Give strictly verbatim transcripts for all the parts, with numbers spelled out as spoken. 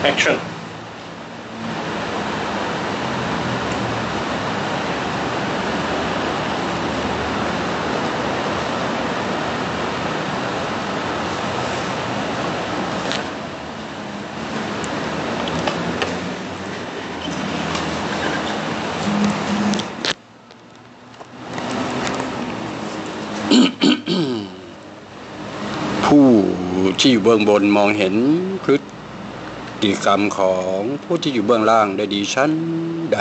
Action ผู้ที่อยู่เบื้องบนมองเห็นพฤติกรรมของผู้ที่อยู่เบื้องล่างได้ดีชั้นใด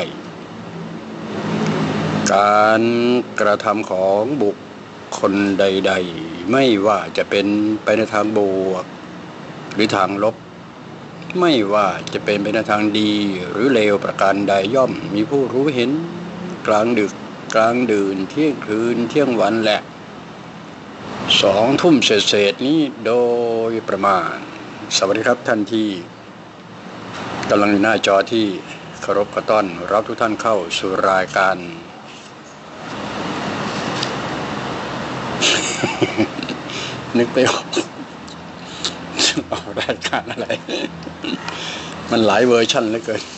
การกระทำของบุคคลใดๆไม่ว่าจะเป็นไปในทางบวกหรือทางลบไม่ว่าจะเป็นไปในทางดีหรือเลวประการใดย่อมมีผู้รู้เห็นกลางดึกกลางดื่นเที่ยงคืนเที่ยงวันและสองทุ่มเศษๆนี้โดยประมาณสวัสดีครับท่านที่กำลังอยู่หน้าจอที่เคารพขอต้อนรับทุกท่านเข้าสู่รายการ นึกไปออกออกรายการอะไร มันหลายเวอร์ชันเหลือเกิน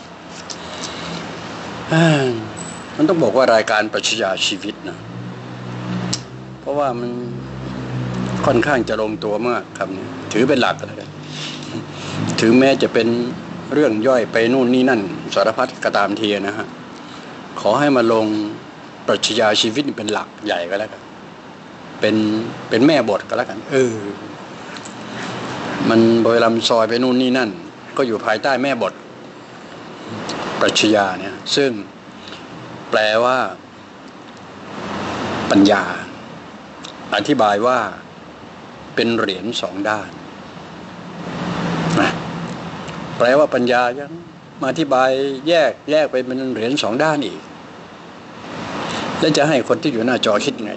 มันต้องบอกว่ารายการปรัชญาชีวิตนะเพราะว่ามันค่อนข้างจะลงตัวมากครับถือเป็นหลักแล้วกันถึงแม้จะเป็นเรื่องย่อยไปนู่นนี่นั่นสารพัดก็ตามทีนะฮะขอให้มาลงปรัชญาชีวิตเป็นหลักใหญ่ก็แล้วกันเป็นเป็นแม่บทก็แล้วกันเออมันโดยลำซอยไปนู่นนี่นั่นก็อยู่ภายใต้แม่บทปรัชญาเนี่ยซึ่งแปลว่าปัญญาอธิบายว่าเป็นเหรียญสองด้านนะแปลว่าปัญญายังมาอธิบายแยกแยกไปเป็นเหรียญสองด้านอีกแล้วจะให้คนที่อยู่หน้าจอคิดไง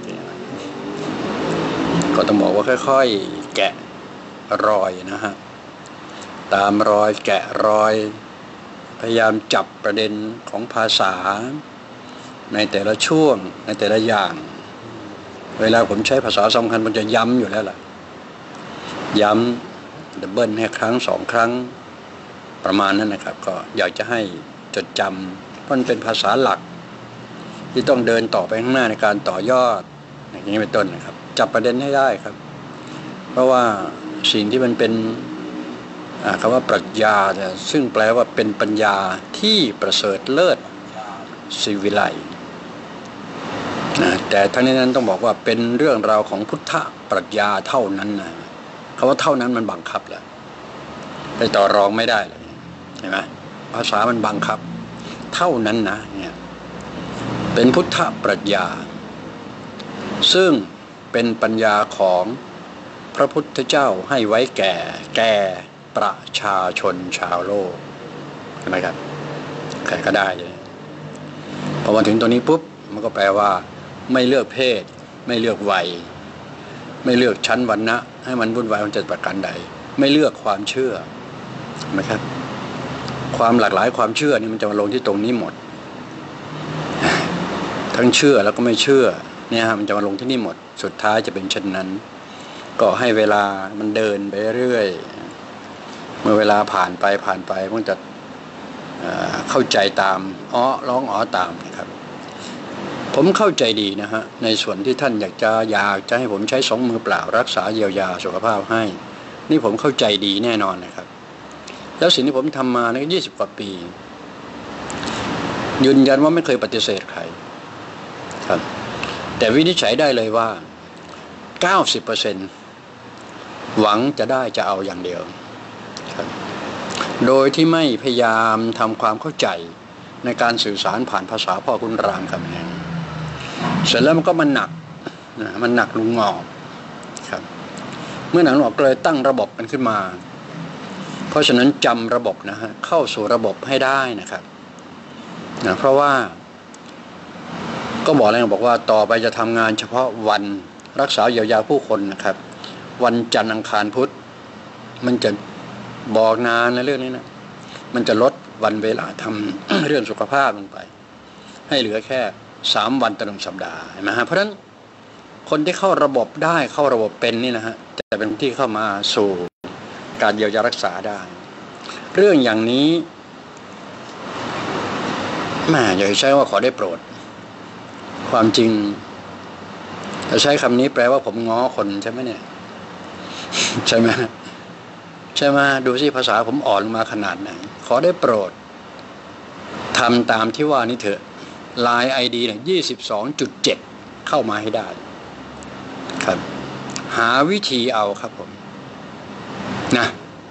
ก็ต้องบอกว่าค่อยๆแกะรอยนะฮะตามรอยแกะรอยพยายามจับประเด็นของภาษาในแต่ละช่วงในแต่ละอย่างเวลาผมใช้ภาษาสำคัญมันจะย้ำอยู่แล้วล่ะย้ำดับเบิลให้ครั้งสองครั้งประมาณนั้นนะครับก็อยากจะให้จดจำเพราะมันเป็นภาษาหลักที่ต้องเดินต่อไปข้างหน้าในการต่อยอดอย่างนี้เป็นต้นนะครับจับประเด็นให้ได้ครับเพราะว่าสิ่งที่มันเป็นคำว่าปรัชญาเนี่ยซึ่งแปลว่าเป็นปัญญาที่ประเสริฐเลิศศิวิไลนะแต่ทั้งนี้นั้นต้องบอกว่าเป็นเรื่องราวของพุทธปรัชญาเท่านั้นนะคำว่าเท่านั้นมันบังคับแหละไปต่อรองไม่ได้เลยเห็นไหมภาษามันบังคับเท่านั้นนะเนี่ยเป็นพุทธปรัชญาซึ่งเป็นปัญญาของพระพุทธเจ้าให้ไว้แก่แก่ประชาชนชาวโลกใช่ไหมครับใครก็ได้เลยพอมาถึงตัวนี้ปุ๊บมันก็แปลว่าไม่เลือกเพศไม่เลือกวัยไม่เลือกชั้นวรรณะให้มันวุ่นวายมันจะประการใดไม่เลือกความเชื่อนะครับความหลากหลายความเชื่อนี่มันจะมาลงที่ตรงนี้หมดทั้งเชื่อแล้วก็ไม่เชื่อเนี่ยมันจะมาลงที่นี่หมดสุดท้ายจะเป็นเช่นนั้นก็ให้เวลามันเดินไปเรื่อยเมื่อเวลาผ่านไปผ่านไปมันจะเข้าใจตามอ้อร้องอ๋อตามนะครับผมเข้าใจดีนะฮะในส่วนที่ท่านอยากจะอยากจะให้ผมใช้สองมือเปล่ารักษาเยียวยาสุขภาพให้นี่ผมเข้าใจดีแน่นอนนะครับแล้วสิ่งที่ผมทำมาเนี่ยยี่สิบกว่าปียืนยันว่าไม่เคยปฏิเสธใครครับแต่วินิจฉัยได้เลยว่า เก้าสิบเปอร์เซ็นต์ หวังจะได้จะเอาอย่างเดียวครับโดยที่ไม่พยายามทำความเข้าใจในการสื่อสารผ่านภาษาพ่อคุณรามคำแหงเสร็จแล้วมันก็มันหนักนะมันหนักลุงงอกครับเมื่อหนังลุงงอกเลยตั้งระบบมันขึ้นมาเพราะฉะนั้นจำระบบนะฮะเข้าสู่ระบบให้ได้นะครับนะเพราะว่าก็บอกแล้วบอกว่าต่อไปจะทำงานเฉพาะวันรักษาเยียวยาผู้คนนะครับวันจันทร์อังคารพุธมันจะบอกนานในเรื่องนี้นะมันจะลดวันเวลาทำ เรื่องสุขภาพลงไปให้เหลือแค่สามวันต่อหนึ่งสัปดาห์เห็นไหมฮะเพราะฉะนั้นคนที่เข้าระบบได้เข้าระบบเป็นนี่นะฮะจะเป็นที่เข้ามาสู่การเยียวยารักษาได้เรื่องอย่างนี้แม่อย่าใช้ว่าขอได้โปรดความจริงจะใช้คำนี้แปลว่าผมง้อคนใช่ไหมเนี่ยใช่ไหมใช่ไหมดูสิภาษาผมอ่อนมาขนาดไหนขอได้โปรดทำตามที่ว่านี่เถอะไลน์ไอดีเนี่ยยี่สิบสองจุดเจ็ดเข้ามาให้ได้ครับหาวิธีเอาครับผมนะ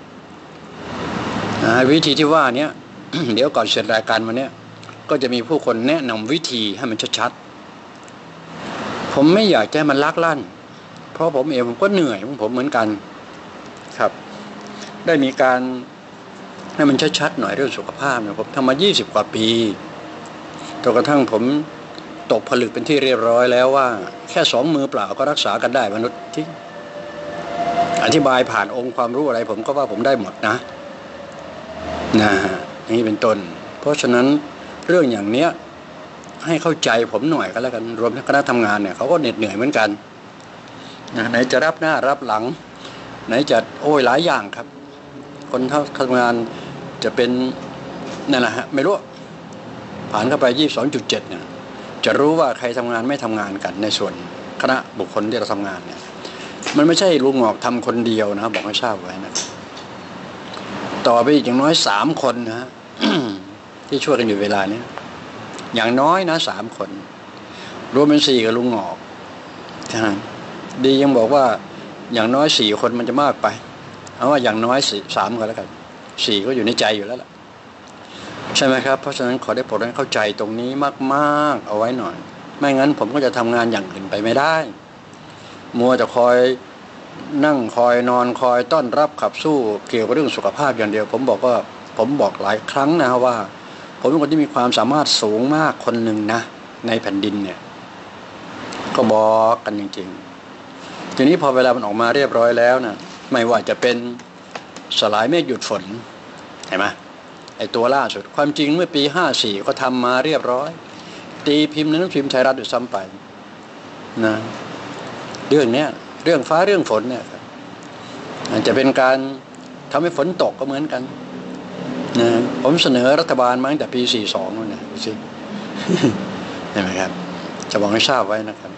วิธีที่ว่านี้ เดี๋ยวก่อนเสร็จรายการวันนี้ก็จะมีผู้คนแนะนำวิธีให้มันชัดๆผมไม่อยากให้มันลักลั่นเพราะผมเองผมก็เหนื่อยของผมเหมือนกันครับได้มีการให้มันชัดๆหน่อยเรื่องสุขภาพเนี่ยผมทำมายี่สิบกว่าปีจนกระทั่งผมตกผลึกเป็นที่เรียบร้อยแล้วว่าแค่สองมือเปล่าก็รักษากันได้มนุษย์ที่อธิบายผ่านองค์ความรู้อะไรผมก็ว่าผมได้หมดนะนะนี่เป็นต้นเพราะฉะนั้นเรื่องอย่างเนี้ยให้เข้าใจผมหน่อยก็แล้วกันรวมทั้งคณะทำงานเนี่ยเขาก็เหน็ดเหนื่อยเหมือนกันนะไหนจะรับหน้ารับหลังไหนจะโอ้ยหลายอย่างครับคนทำงานจะเป็นนั่นแหละฮะไม่รู้ผ่านเข้าไปยี่สิบสองจุดเจ็ดเนี่ยจะรู้ว่าใครทำงานไม่ทำงานกันในส่วนคณะบุคคลที่เราทำงานเนี่ยมันไม่ใช่ลุงหงอกทำคนเดียวนะบอกให้ทราบไว้นะต่อไปอีกอย่างน้อยสามคนนะ ที่ช่วยกันอยู่เวลานี้อย่างน้อยนะสามคนรวมเป็นสี่กับลุงหงอกใช่ดียังบอกว่าอย่างน้อยสี่คนมันจะมากไปเอาว่าอย่างน้อยสี่สามก็แล้วกันสี่ก็อยู่ในใจอยู่แล้วล่ะใช่ไหมครับเพราะฉะนั้นขอได้โปรดให้เข้าใจตรงนี้มากๆเอาไว้หน่อยไม่งั้นผมก็จะทำงานอย่างอื่นไปไม่ได้มัวจะคอยนั่งคอยนอนคอยต้อนรับขับสู้เกี่ยวกับเรื่องสุขภาพอย่างเดียวผมบอกว่าผมบอกหลายครั้งนะว่าผมเป็นคนที่มีความสามารถสูงมากคนหนึ่งนะในแผ่นดินเนี่ยก็บอกกันจริงๆทีนี้พอเวลามันออกมาเรียบร้อยแล้วนะไม่ว่าจะเป็นสลายเมฆหยุดฝนเห็นไหมไอตัวล่าสุดความจริงเมื่อปีห้าสี่ก็ทำมาเรียบร้อยตีพิมพ์ในหนังสือพิมพ์ไทยรัฐด้วยซ้ำไปนะเรื่องเนี้ยเรื่องฟ้าเรื่องฝนเนี่ยครับอาจจะเป็นการทำให้ฝนตกก็เหมือนกันนะผมเสนอรัฐบาลมาตั้งแต่ปีสี่สองนู่นนะสิเห็นไหมครับจะบอกให้ทราบไว้นะครับ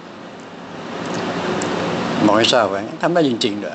บอกให้ทราบไว้ทำได้จริงๆเด้อ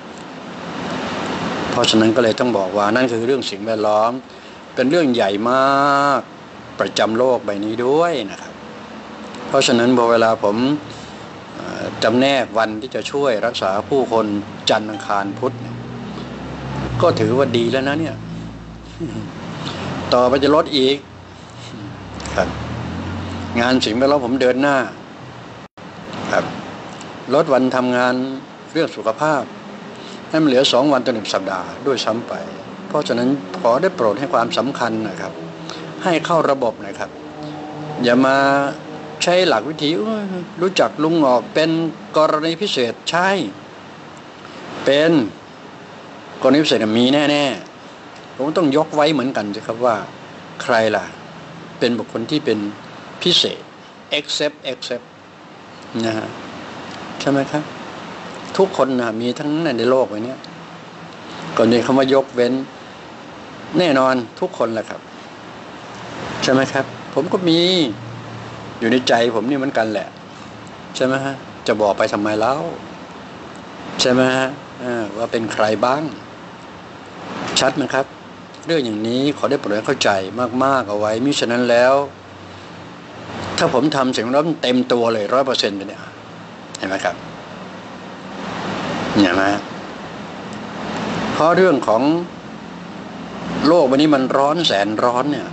เพราะฉะนั้นก็เลยต้องบอกว่านั่นคือเรื่องสิ่งแวดล้อมเป็นเรื่องใหญ่มากประจำโลกใบนี้ด้วยนะครับเพราะฉะนั้นพอเวลาผมจำแนกวันที่จะช่วยรักษาผู้คนจันทร์อังคารพุธก็ถือว่าดีแล้วนะเนี่ยต่อไปจะลดอีกครับงานสิ่งแวดล้อมผมเดินหน้าครับลดวันทำงานเรื่องสุขภาพให้มันเหลือสองวันต่อหนึ่งสัปดาห์ด้วยซ้ำไปเพราะฉะนั้นขอได้โปรดให้ความสำคัญนะครับให้เข้าระบบนะครับอย่ามาใช้หลักวิธีรู้จักลุงหงอกเป็นกรณีพิเศษใช่เป็นกรณีพิเศษมีแน่ๆผมต้องยกไว้เหมือนกันสิครับว่าใครล่ะเป็นบุคคลที่เป็นพิเศษ except except นะฮะใช่ไหมครับทุกคนนะมีทั้งนั้นในโลกใบนี้ก่อนที่คำว่ายกเว้นแน่นอนทุกคนแหละครับใช่ไหมครับผมก็มีอยู่ในใจผมนี่เหมือนกันแหละใช่ไหมฮะจะบอกไปทำไมเล่าใช่ไหมฮะว่าเป็นใครบ้างชัดไหมครับเรื่องอย่างนี้ขอได้โปรดเข้าใจมากๆเอาไว้มิฉะนั้นแล้วถ้าผมทำสิ่งนั้นเต็มตัวเลยร้อยเปอร์เซ็นต์ไปเนี่ยเห็นไหมครับเห็นไหมเพราะเรื่องของโลกวันนี้มันร้อนแสนร้อนเนี่ย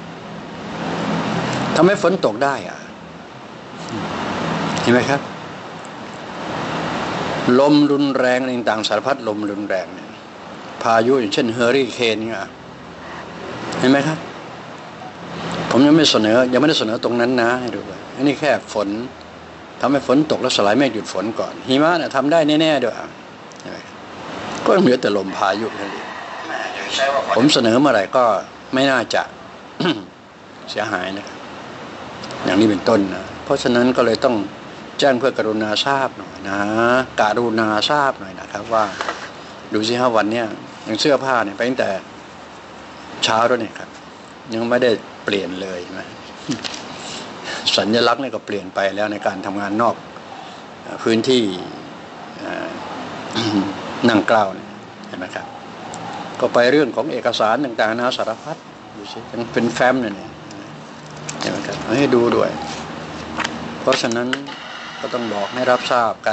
ทำให้ฝนตกได้อะเห็นไหมครับลมรุนแรงต่างๆสารพัดลมรุนแรงเนี่ยพายุอย่างเช่นเฮอริเคนเนี่ยเห็นไหมครับผมยังไม่เสนอยังไม่ได้เสนอตรงนั้นนะให้ดูว่าอันนี้แค่ฝนทำให้ฝนตกแล้วสลายเมฆหยุดฝนก่อนหิมะเนี่ยทำได้แน่ๆด้วยก็เหลือแต่ลมพายุนั่นเองผมเสนอเมื่อไหร่ก็ไม่น่าจะ เสียหายนะครับอย่างนี้เป็นต้นนะเพราะฉะนั้นก็เลยต้องแจ้งเพื่อกรุณาทราบหน่อยนะกรุณาทราบหน่อยนะครับว่าดูสิฮะวันเนี้ยอย่างเสื้อผ้าเนี่ยไปตั้งแต่เช้าแล้วเนี่ยครับยังไม่ได้เปลี่ยนเลยนะสัญลักษณ์นี่ก็เปลี่ยนไปแล้วในการทำงานนอกพื้นที่นั่งเกล้าเนี่ยเห็นไหมครับก็ไปเรื่องของเอกสารต่างๆนาสารพัดดูสิยังเป็นแฟ้มเนี่ยเห็นไหมครับให้ดูด้วยเพราะฉะนั้นก็ต้องบอกให้รับทราบกัน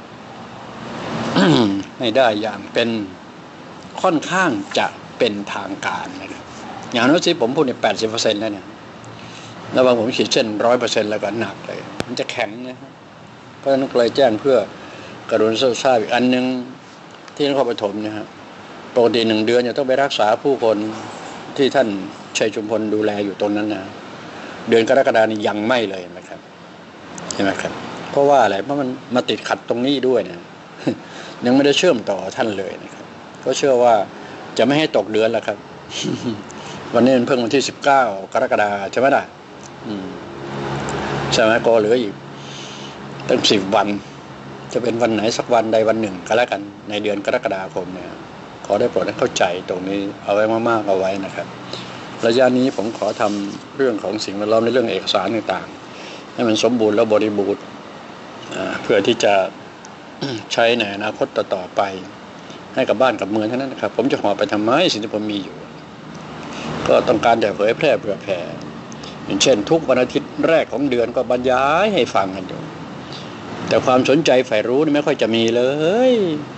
ให้ได้อย่างเป็นค่อนข้างจะเป็นทางการนะครับอย่างนั้นสิผมพูดในแปดสิบเปอร์เซ็นต์แล้วเนี่ยแล้วบางผมขีดเส้นร้อยเปอร์เซ็นต์แล้วก็หนักเลยมันจะแข็งนะครับเพราะฉะนั้นเลยแจ้งเพื่อกรุณาทราบอีกอันนึงที่นครปฐมเนี่ยครับปกติหนึ่งเดือนจะต้องไปรักษาผู้คนที่ท่านชัยชุมพลดูแลอยู่ตรงนั้นนะเดือนกรกฎาคมนี้ยังไม่เลยนะครับเห็นไหมครับเพราะว่าอะไรเพราะมันมาติดขัดตรงนี้ด้วยนะยังไม่ได้เชื่อมต่อท่านเลยนะครับก็เชื่อว่าจะไม่ให้ตกเดือนแล้วครับ วันนี้มันเพิ่งวันที่สิบเก้ากรกฎาคมใช่ไหมล่ะใช่ไหมก็เหลืออีกตั้งสิบวันจะเป็นวันไหนสักวันใดวันหนึ่งก็แล้วกันในเดือนกรกฎาคมเนี่ยขอได้โปรดให้เข้าใจตรงนี้เอาไว้มากๆเอาไว้นะครับระยะนี้ผมขอทำเรื่องของสิ่งแวดล้อมในเรื่องเอกสารต่างๆให้มันสมบูรณ์และบริบูรณ์เพื่อที่จะใช้ในอนาคตต่อๆไปให้กับบ้านกับเมืองเท่านั้นนะครับผมจะหอบไปทำไมสิ่งที่ผมมีอยู่ก็ต้องการจะเผยแพร่เผื่อแผ่อย่างเช่นทุกวันอาทิตย์แรกของเดือนก็บรรยายให้ฟังกันอยู่แต่ความสนใจใฝ่รู้ไม่ค่อยจะมีเลย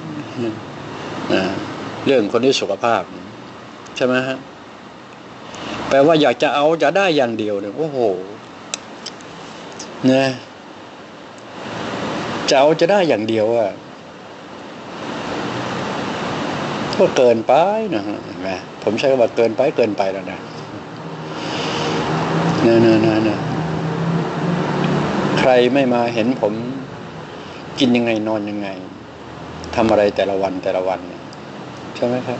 เรื่องคนที่สุขภาพใช่ไหมฮะแปลว่าอยากจะเอาจะได้อย่างเดียวเนี่ยโอ้โหเนี่ยจะเอาจะได้อย่างเดียวอ่ะก็เกินไปนะฮะเห็นไหมผมใช้คำว่าเกินไปเกินไปแล้วนะเนี่ยเนี่ยเนี่ยใครไม่มาเห็นผมกินยังไงนอนยังไงทำอะไรแต่ละวันแต่ละวันเนี่ยใช่ไหมครับ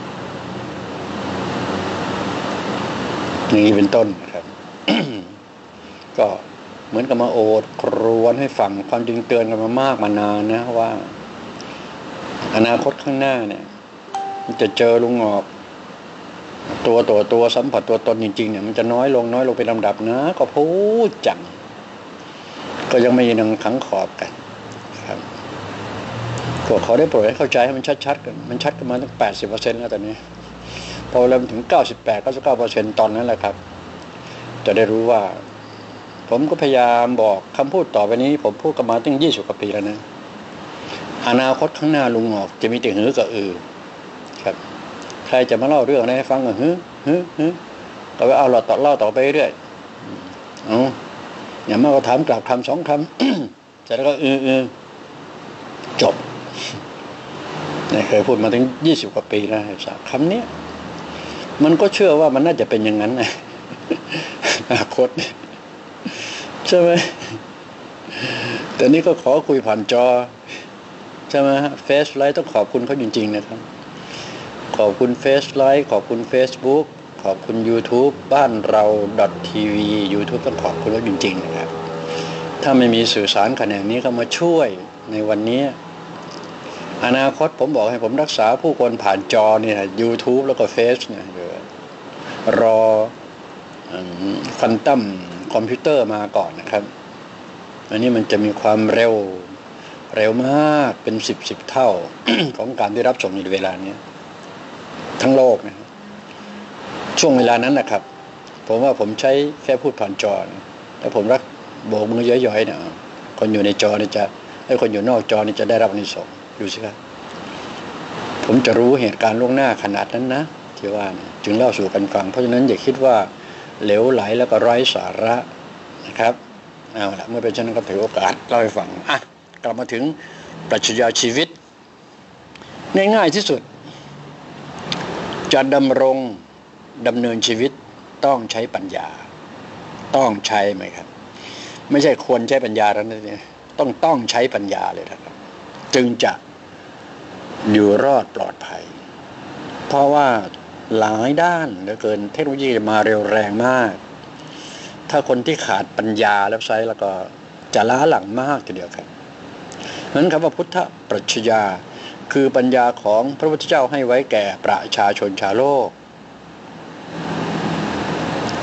อย่างนี้เป็นต้นนะครับ ก็เหมือนกับมาโอดครวญให้ฟังความจริงเตือนกันมามากมานานนะว่าอนาคตข้างหน้าเนี่ยมันจะเจอลุงงอกตัวตัวตัวสัมผัสตัวตนจริงๆเนี่ยมันจะน้อยลงน้อยลงเป็นลำดับนะก็พูดจังก็ยังไม่ยังขังขอบกันครับก็ขอได้โปรดให้เข้าใจให้มันชัดๆกันมันชัดกันมาตั้งแปดสิบเปอร์เซ็นต์แล้วตอนนี้พอเริ่มถึงเก้าสิบแปดเก้าสิบเก้าเปอร์เซ็นต์ตอนนั้นแหละครับจะได้รู้ว่าผมก็พยายามบอกคำพูดต่อไปนี้ผมพูดกันมาตั้งยี่สิบกว่าปีแล้วนะอนาคตข้างหน้าลุงงอกจะมีแต่หือกับอือครับใครจะมาเล่าเรื่องอะไรให้ฟังก็หือหือหือก็ไปเอาเราต่อเล่าต่อไปเรื่อยเอาอย่ามาก็ถามกลับคำสองคำเสร็จแล้วก็อืออือจบนี่เคยพูดมาถึงยี่สิบกว่าปีแล้วคำนี้มันก็เชื่อว่ามันน่าจะเป็นอย่างนั้นนะอนาคตใช่ไหมแต่นี่ก็ขอคุยผ่านจอใช่ไหมฮะเฟซไลฟ์ต้องขอบคุณเขาจริงๆนะครับขอบคุณเฟซไลฟ์ขอบคุณ Facebook ขอบคุณ YouTube บ้านเรา .tv YouTube ต้องขอบคุณเขาจริงๆนะครับถ้าไม่มีสื่อสารขนาดนี้ก็มาช่วยในวันนี้อนาคตผมบอกให้ผมรักษาผู้คนผ่านจอเนี่ย YouTube แล้วก็เฟซเนี่ยรอฟันตัมคอมพิวเตอร์มาก่อนนะครับอันนี้มันจะมีความเร็วเร็วมากเป็นสิบสิบเท่า ของการที่รับชมในเวลานี้ทั้งโลกนะช่วงเวลานั้นนะครับผมว่าผมใช้แค่พูดผ่านจอแต่ผมรักโบกมือย้อยๆเนี่ยคนอยู่ในจอเนี่ยจะให้คนอยู่นอกจอเนี่ยจะได้รับอานิสงส์ดูสิครับผมจะรู้เหตุการณ์ล่วงหน้าขนาดนั้นนะที่ว่าจึงเล่าสู่กันฟังเพราะฉะนั้นอย่าคิดว่าเหลวไหลแล้วก็ไร้สาระนะครับเอาละเมื่อเป็นเช่นนั้นก็ถือโอกาสเล่าให้ฟังอ่ะกลับมาถึงปรัชญาชีวิตง่ายๆที่สุดจะดำรงดำเนินชีวิตต้องใช้ปัญญาต้องใช้ไหมครับไม่ใช่ควรใช้ปัญญาแล้วนะต้องต้องใช้ปัญญาเลยนะครับจึงจะอยู่รอดปลอดภัยเพราะว่าหลายด้านเหลือเกินเทคโนโลยีมาเร็วแรงมากถ้าคนที่ขาดปัญญาแล้วใช้แล้วก็จะล้าหลังมากทีเดียวครับนั้นคำว่าพุทธปรัชญาคือปัญญาของพระพุทธเจ้าให้ไว้แก่ประชาชนชาวโลก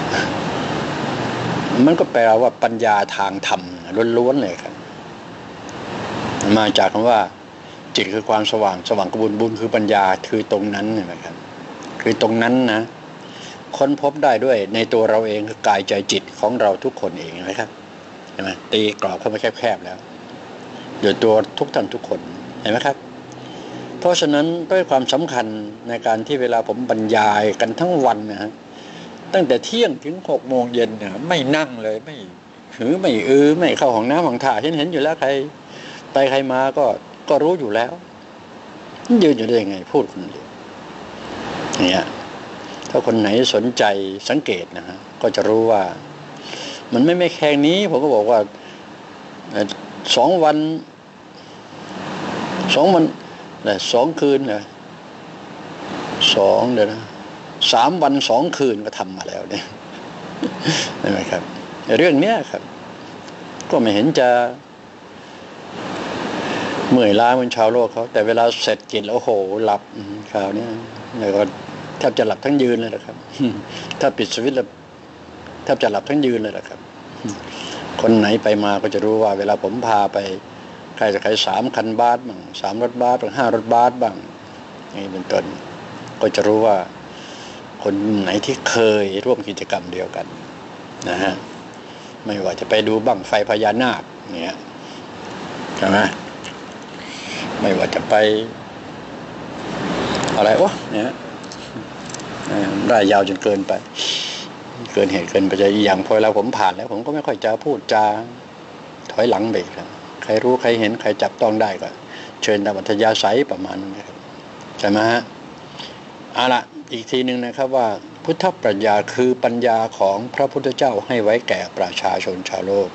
มันก็แปลว่าปัญญาทางธรรมล้วนๆเลยครับมาจากคำว่าจิตคือความสว่างสว่างกบุญบุญคือปัญญาคือตรงนั้นนะครับคือตรงนั้นนะค้นพบได้ด้วยในตัวเราเองคือกายใจจิตของเราทุกคนเองนะครับเห็นไหมตีกรอบเข้ามาแคบๆแล้วอยู่ตัวทุกท่านทุกคนเห็นไหมครับเพราะฉะนั้นด้วยความสำคัญในการที่เวลาผมบรรยายกันทั้งวันนะฮะตั้งแต่เที่ยงถึงหกโมงเย็นเนี่ยไม่นั่งเลยไม่หือไม่อือไม่เข้าห้องน้ำห้องท่าเห็นเห็นอยู่แล้วใครไปใครมาก็ก็รู้อยู่แล้วยืนอยู่ได้ยังไงพูดคนเดียวเนี่ยถ้าคนไหนสนใจสังเกตนะฮะก็จะรู้ว่ามันไม่ไม่แค่นี้ผมก็บอกว่าสองวันสองวันแต่สองคืนเลยสองเดี๋ยวนะสามวันสองคืนก็ทำมาแล้วเนี่ยใช่ไหมครับเรื่องเนี้ยครับก็ไม่เห็นจะเมื่อยล้าเหมือนชาวโลกเขาแต่เวลาเสร็จกินแล้วโอ้โหหลับคราวนี้แล้วก็แทบจะหลับทั้งยืนเลยนะครับถ้าปิดสวิตช์แล้วแทบจะหลับทั้งยืนเลยนะครับคนไหนไปมาก็จะรู้ว่าเวลาผมพาไปใครจะใครสามคันบาสบ้างสามรถบาสบ้างห้ารถบาสบ้างนี่เป็นต้นก็จะรู้ว่าคนไหนที่เคยร่วมกิจกรรมเดียวกันนะฮะไม่ว่าจะไปดูบั้งไฟพญานาคเนี่ยใช่ไหมไม่ว่าจะไปอะไรวะเนี่ยได้ยาวจนเกินไปเกินเหตุเกินไปใจอย่างพอเราผมผ่านแล้วผมก็ไม่ค่อยจะพูดจาถอยหลังไปครับใครรู้ใครเห็นใครจับต้องได้ก็เชิญตามอัธยาศัยประมาณนั้นครับใช่ไหมฮะเอาละอีกทีหนึ่งนะครับว่าพุทธปรัชญาคือปัญญาของพระพุทธเจ้าให้ไว้แก่ประชาชนชาวโลก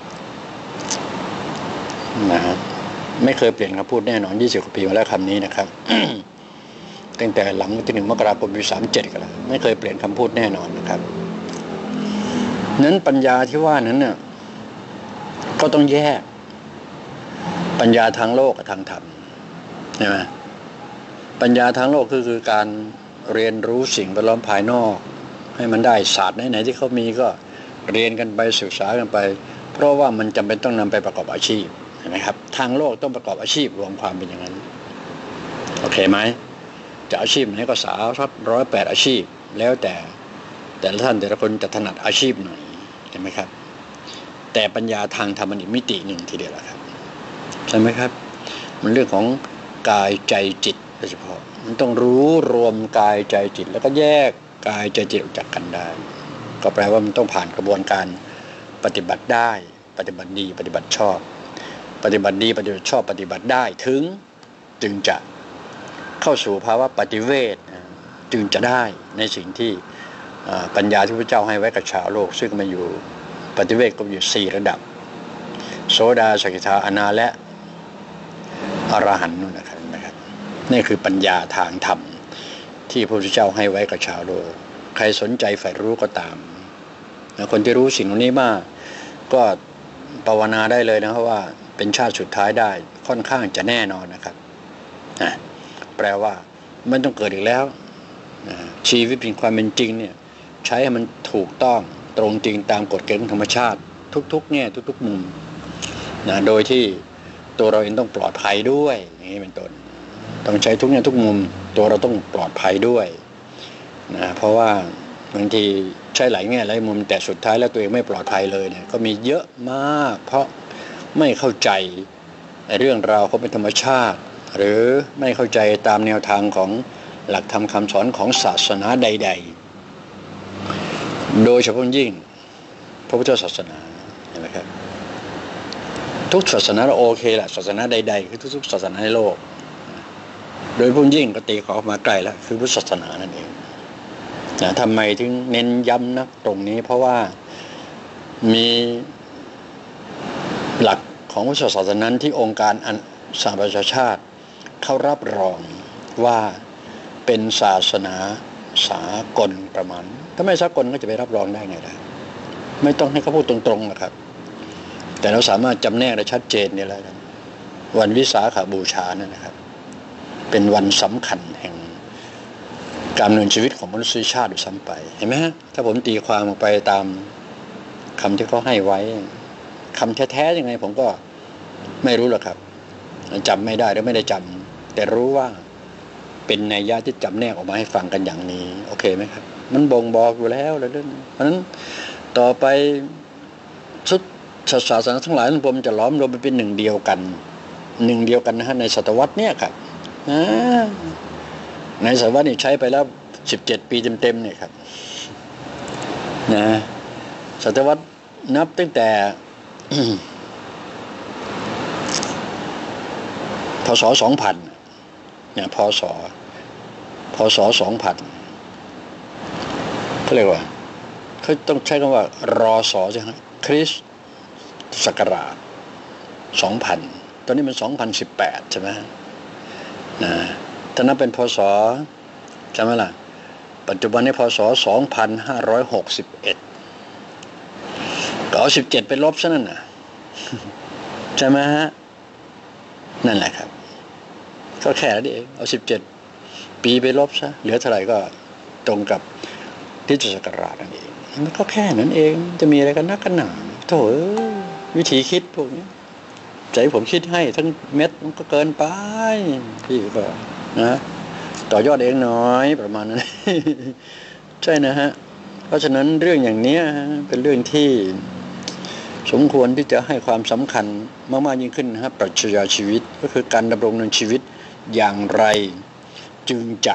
นะฮะไม่เคยเปลี่ยนคำพูดแน่นอนยี่สิบกว่าปีมาแล้วคำนี้นะครับ ตั้งแต่หลังวันที่หนึ่งมกราคมปีสามเจ็ดกันแล้วไม่เคยเปลี่ยนคำพูดแน่นอนนะครับนั้นปัญญาที่ว่านั้นเนี่ยก็ต้องแยกปัญญาทางโลกกับทางธรรมใช่ไหมปัญญาทางโลกคือคือการเรียนรู้สิ่งแวดล้อมภายนอกให้มันได้ศาสตร์ไหนๆที่เขามีก็เรียนกันไปศึกษากันไปเพราะว่ามันจำเป็นต้องนำไปประกอบอาชีพเห็นไหมครับทางโลกต้องประกอบอาชีพรวมความเป็นอย่างนั้นโอเคไหมจะอาชีพไหนก็สาวทัดร้อยแปดอาชีพแล้วแต่แต่ละท่านแต่ละคนจะถนัดอาชีพหน่อยเห็นไหมครับแต่ปัญญาทางธรรมนิมิติหนึ่งทีเดียวละครับใช่ไหมครับมันเรื่องของกายใจจิตโดยเฉพาะมันต้องรู้รวมกายใจจิตแล้วก็แยกกายใจจิตออกจากกันได้ก็แปลว่ามันต้องผ่านกระบวนการปฏิบัติได้ปฏิบัติดีปฏิบัติชอบปฏิบัติดีปฏิบัติชอบปฏิบัติได้ถึงจึงจะเข้าสู่ภาวะปฏิเวทจึงจะได้ในสิ่งที่ปัญญาที่พระเจ้าให้ไว้กับชาวโลกซึ่งมันอยู่ปฏิเวทก็อยู่สี่ระดับโสดาสกิทาอนาและอรหันต์นู่นนะครับนะครับนี่คือปัญญาทางธรรมที่พระพุทธเจ้าให้ไว้กับชาวโลกใครสนใจใฝ่รู้ก็ตามคนที่รู้สิ่งเหล่านี้มากก็ภาวนาได้เลยนะครับว่าเป็นชาติสุดท้ายได้ค่อนข้างจะแน่นอนนะครับแปลว่าไม่ต้องเกิดอีกแล้วชีวิตเป็นความเป็นจริงเนี่ยใช้ให้มันถูกต้องตรงจริงตามกฎเกณฑ์ของธรรมชาติทุกๆแง่ทุกๆมุมนะโดยที่ตัวเราเองต้องปลอดภัยด้วยอย่างนี้เป็นต้นต้องใช้ทุกแง่ทุกมุมตัวเราต้องปลอดภัยด้วยนะเพราะว่าบางทีใช้หลายแง่หลายมุมแต่สุดท้ายแล้วตัวเองไม่ปลอดภัยเลยเนี่ยก็มีเยอะมากเพราะไม่เข้าใจเรื่องราวของเป็นธรรมชาติหรือไม่เข้าใจตามแนวทางของหลักธรรมคำสอนของศาสนาใดๆโดยเฉพาะยิ่งพระพุทธศาสนาเห็นไหมครับทุกศาสนาเราโอเคแหละศาสนาใดๆคือทุกๆศาสนาในโลกโดยพุ่งยิ่งก็ตีขอมาไกลแล้วคือพุทธศาสนานั่นเองนะทำไมถึงเน้นย้ำนักตรงนี้เพราะว่ามีหลักของพุทธศาสนาที่องค์การสหประชาชาติเขารับรองว่าเป็นศาสนาสากลประมาณถ้าไม่สากลก็จะไปรับรองได้ไงล่ะไม่ต้องให้เขาพูดตรงๆนะครับแต่เราสามารถจำแนกได้ชัดเจนนี่แหละวันวิสาขบูชานั่นนะครับเป็นวันสำคัญแห่งการดำเนินชีวิตของมนุษยชาติด้วยซ้ำไปเห็นไหมฮะถ้าผมตีความออกไปตามคำที่เขาให้ไว้คำแท้ๆยังไงผมก็ไม่รู้หรอกครับจำไม่ได้หรือไม่ได้จำแต่รู้ว่าเป็นนัยยะที่จำแนกออกมาให้ฟังกันอย่างนี้โอเคไหมครับมันบ่งบอกอยู่แล้วเรื่องเพราะฉะนั้นต่อไปชุดศาสนาทั้งหลายผมจะล้อมรวมไปเป็นหนึ่งเดียวกันหนึ่งเดียวกันนะฮะในศตวรรษเนี้ยครับในศตวรรษนี้ใช้ไปแล้วสิบเจ็ดปีเต็มๆเนี่ยครับนะศตวรรษนับตั้งแต่พศสองพันเนี่ยพศพศสองพันเขาเรียกว่าเขาต้องใช้คำว่ารอสอใช่ไหมคริสต์ศักราชสองพันตอนนี้มันสองพันสิบแปดใช่ไหมนะถ้านับเป็นพศใช่ไหมล่ะปัจจุบันนี้พศสองพันห้าร้อยหกสิบเอ็ดก็เอาสิบเจ็ดไปลบซะนั่นน่ะใช่ไหมฮะนั่นแหละครับก็แค่นั้นเองเอาสิบเจ็ดปีไปลบซะเหลือเท่าไหร่ก็ตรงกับคริสตศักราชนั่นเองมันก็แค่นั้นเองจะมีอะไรกันนักกันหนาโถ่วิธีคิดพวกนี้ใจผมคิดให้ทั้งเม็ดมันก็เกินไปพี่ก็นะต่อยอดเองน้อยประมาณนั้นใช่นะฮะเพราะฉะนั้นเรื่องอย่างนี้เป็นเรื่องที่สมควรที่จะให้ความสำคัญมากๆยิ่งขึ้นนะฮะปรัชญาชีวิตก็คือการดำรงในชีวิตอย่างไรจึงจะ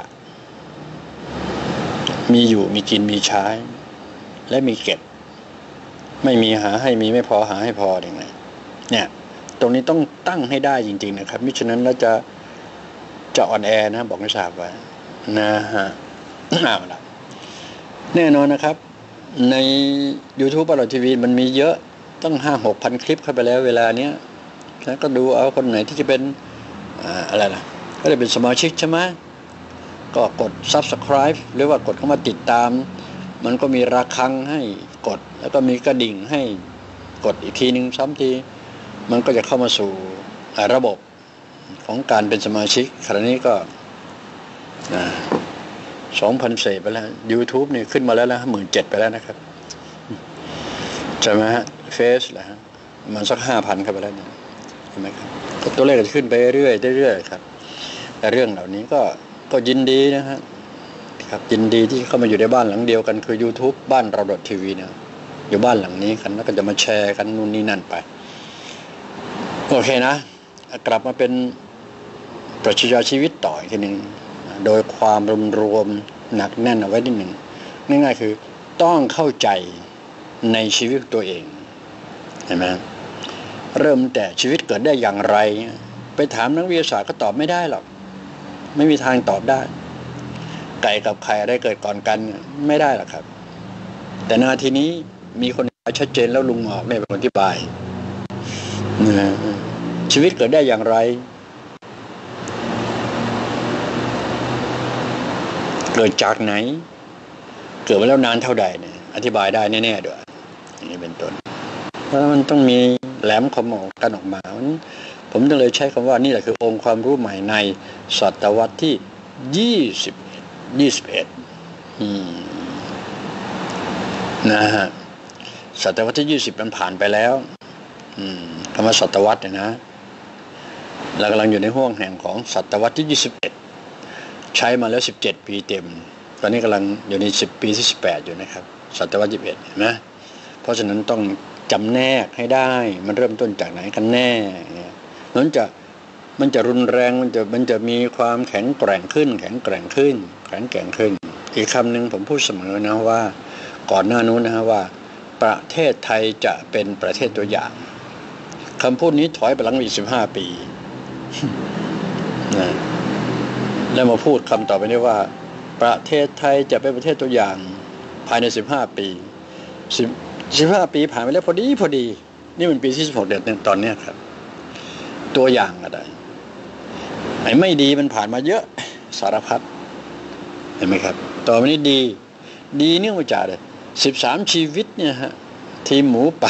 มีอยู่มีกินมีใช้และมีเก็บไม่มีหาให้มีไม่พอหาให้พออย่างไรเนี่ยตรงนี้ต้องตั้งให้ได้จริงๆนะครับมิฉะนั้นเราจะจะอ่อนแอนะบอกให้ทราบไว้นะฮะเอาล่ะแน่นอนนะครับใน YouTube อร่อยทีวีมันมีเยอะตั้ง ห้าหกพัน คลิปเข้าไปแล้วเวลาเนี้ยแล้วก็ดูเอาคนไหนที่จะเป็นอ่าอะไรล่ะก็ได้เป็นสมาชิกใช่ไหมก็กด Subscribe หรือว่ากดเข้ามาติดตามมันก็มีระฆังให้กดแล้วก็มีกระดิ่งให้กดอีกทีนึงซ้ำทีมันก็จะเข้ามาสู่ระบบของการเป็นสมาชิกขณะนี้ก็สองพันเศษไปแล้ว YouTube นี่ขึ้นมาแล้วนะหมื่นเจ็ดไปแล้วนะครับใช่ไหมฮะเฟซแหละฮะมันสักห้าพันเข้าไปแล้วเนี่ยเห็นไหมครับตัวเลขจะขึ้นไปเรื่อยๆเรื่อยๆครับแต่เรื่องเหล่านี้ก็ก็ยินดีนะฮะครับยินดีที่เข้ามาอยู่ในบ้านหลังเดียวกันคือ YouTube บ้านเราดอททีวีเนี่ยอยู่บ้านหลังนี้กันแล้วก็จะมาแชร์กันนู่นนี่นั่นไปโอเคนะกลับมาเป็นปรัชญาชีวิตต่ออีกทีหนึ่งโดยความรวมรวมหนักแน่นเอาไว้นิดหนึ่งง่ายๆคือต้องเข้าใจในชีวิตตัวเองเห็นไหมเริ่มแต่ชีวิตเกิดได้อย่างไรไปถามนักวิทยาศาสตร์ก็ตอบไม่ได้หรอกไม่มีทางตอบได้ไก่กับไข่อะไรเกิดก่อนกันไม่ได้หรอกครับแต่นาทีนี้มีคนชัดเจนแล้วลุงหมอกเนี่ยเป็นคนอธิบายนะชีวิตเกิดได้อย่างไรเกิดจากไหนเกิดมาแล้วนานเท่าใดเนี่ยอธิบายได้แน่ๆด้วยอย่างนี้เป็นต้นเพราะมันต้องมีแหลมคมออกกันออกมาผมจึงเลยใช้คำว่านี่แหละคือองค์ความรู้ใหม่ในศตวรรษที่ยี่สิบยี่สิบเอ็ดนะฮะศตวรรษที่ยี่สิบมันผ่านไปแล้วคำว่าศตวรรษเนี่ยนะเรากำลังอยู่ในห่วงแห่งของศตวรรษที่ยี่สิบเอ็ดใช้มาแล้วสิบเจ็ดปีเต็มตอนนี้กำลังอยู่ในสิบปีที่สิบแปดอยู่นะครับศตวรรษยี่สิบเอ็ดเห็นไหมเพราะฉะนั้นต้องจำแนกให้ได้มันเริ่มต้นจากไหนกันแน่นั้นจะมันจะรุนแรงมันจะมันจะมีความแข็งแกร่งขึ้นแข็งแกร่งขึ้นแข็งแกร่งขึ้นอีกคำหนึ่งผมพูดเสมอนะว่าก่อนหน้านู้นนะฮะว่าประเทศไทยจะเป็นประเทศตัวอย่างคำพูดนี้ถอยไปหลังอีกสิบห้าปีนะแล้วมาพูดคำต่อไปนี้ว่าประเทศไทยจะเป็นประเทศตัวอย่างภายในสิบห้าปีสิบสิบห้าปีผ่านไปแล้วพอดีพอดีนี่มันปีที่สิบหกเดือนตอนนี้ครับตัวอย่างอะไรไอ้ไม่ดีมันผ่านมาเยอะสารพัดเห็นไหมครับต่อไปนี้ดีดีเนื่องมาจากเลยสิบสามชีวิตเนี่ยฮะทีมหมูป่า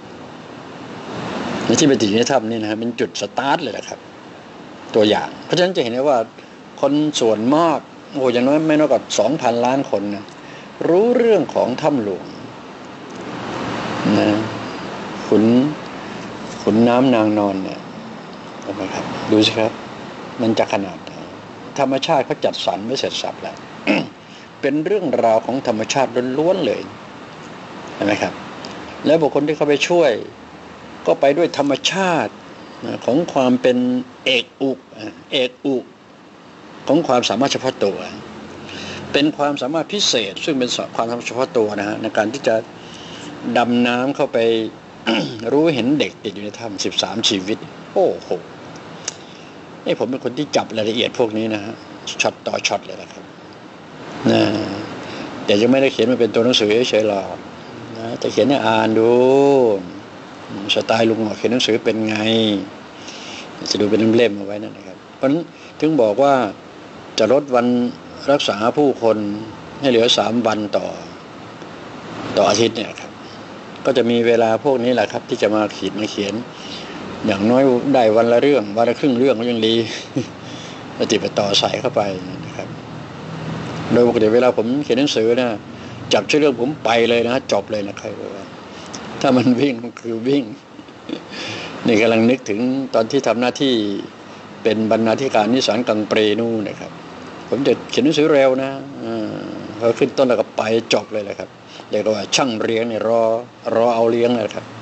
ในที่ไปติดในถ้ำนี่นะฮะเป็นจุดสตาร์ทเลยแหละครับตัวอย่างเพราะฉะนั้นจะเห็นได้ว่าคนส่วนมากโอ้อย่างน้อยไม่น้อยกว่าสองพันล้านคนนะรู้เรื่องของถ้ำหลวงนะขุนขุนน้ำนางนอนเนี่ยนะครับดูสิครับมันจะขนาดไหนธรรมชาติเขาจัดสรรไม่เสร็จสรรพแล้ว เป็นเรื่องราวของธรรมชาติล้วนๆเลยเห็นไหมครับแล้วบุคคลที่เข้าไปช่วยก็ไปด้วยธรรมชาติของความเป็นเอกอุเอกอุของความสามารถเฉพาะตัวเป็นความสามารถพิเศษซึ่งเป็นความสามารถเฉพาะตัวนะฮะในการที่จะดำน้ำเข้าไป รู้เห็นเด็กติดอยู่ในถ้ำสิบสามชีวิตโอ้โหนี่ผมเป็นคนที่จับรายละเอียดพวกนี้นะฮะช็อตต่อช็อตเลยนะครับนะแต่ยังไม่ได้เขียนมาเป็นตัวหนังสือเฉยๆหรอกนะจะเขียนให้อ่านดูสไตล์ลุงหมอเขียนหนังสือเป็นไงจะดูเป็นเล่มๆเอาไว้นั่นนะครับเพราะฉะนั้นถึงบอกว่าจะลดวันรักษาผู้คนให้เหลือสามวันต่อต่ออาทิตย์เนี่ยครับก็จะมีเวลาพวกนี้แหละครับที่จะมาขีดมาเขียนอย่างน้อยได้วันละเรื่องวันละครึ่งเรื่องก็ยังดีปฏิบัติต่อใส่เข้าไปนะครับโดยปกติเวลาผมเขียนหนังสือนะจับชื่อเรื่องผมไปเลยนะจบเลยนะใครว่าถ้ามันวิ่งคือวิ่งนี่กำลังนึกถึงตอนที่ทำหน้าที่เป็นบรรณาธิการนิสสันกังเปรนู่นนะครับผมจะเขียนหนังสือเร็วนะพอขึ้นต้นแล้วก็ไปจบเลยแหละครับเรียกว่าช่างเลี้ยงเนี่ยรอรอเอาเลี้ยงเลยครับ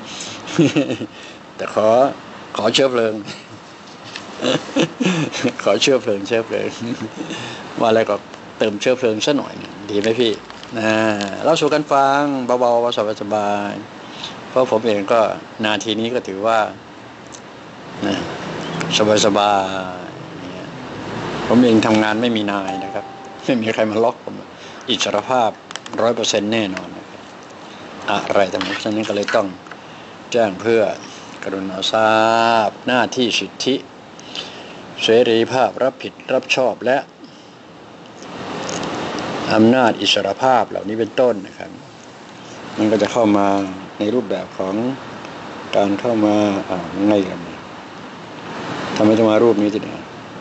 แต่ขอขอเชื้อเพลิง ขอเชื้อเพลิงเชื้อเพลิงว่าอะไรก็เติมเชื้อเพลิงซะหน่อยดีไหมพี่นะเราสู่กันฟังเบาๆสบายๆเพราะผมเองก็นาทีนี้ก็ถือว่านะสบายๆผมเองทำงานไม่มีนายนะครับไม่มีใครมาล็อกผมอิสรภาพร้อยเปอร์เซ็นต์แน่นอนนะครับอะไรทั้งนั้นฉะนั้นก็เลยต้องแจ้งเพื่อกรุณาทราบหน้าที่สิทธิเสรีภาพรับผิดรับชอบและอำนาจอิสรภาพเหล่านี้เป็นต้นนะครับมันก็จะเข้ามาในรูปแบบของการเข้ามาอ่าไงกันทำไมต้องมารูปนี้ทีเดียว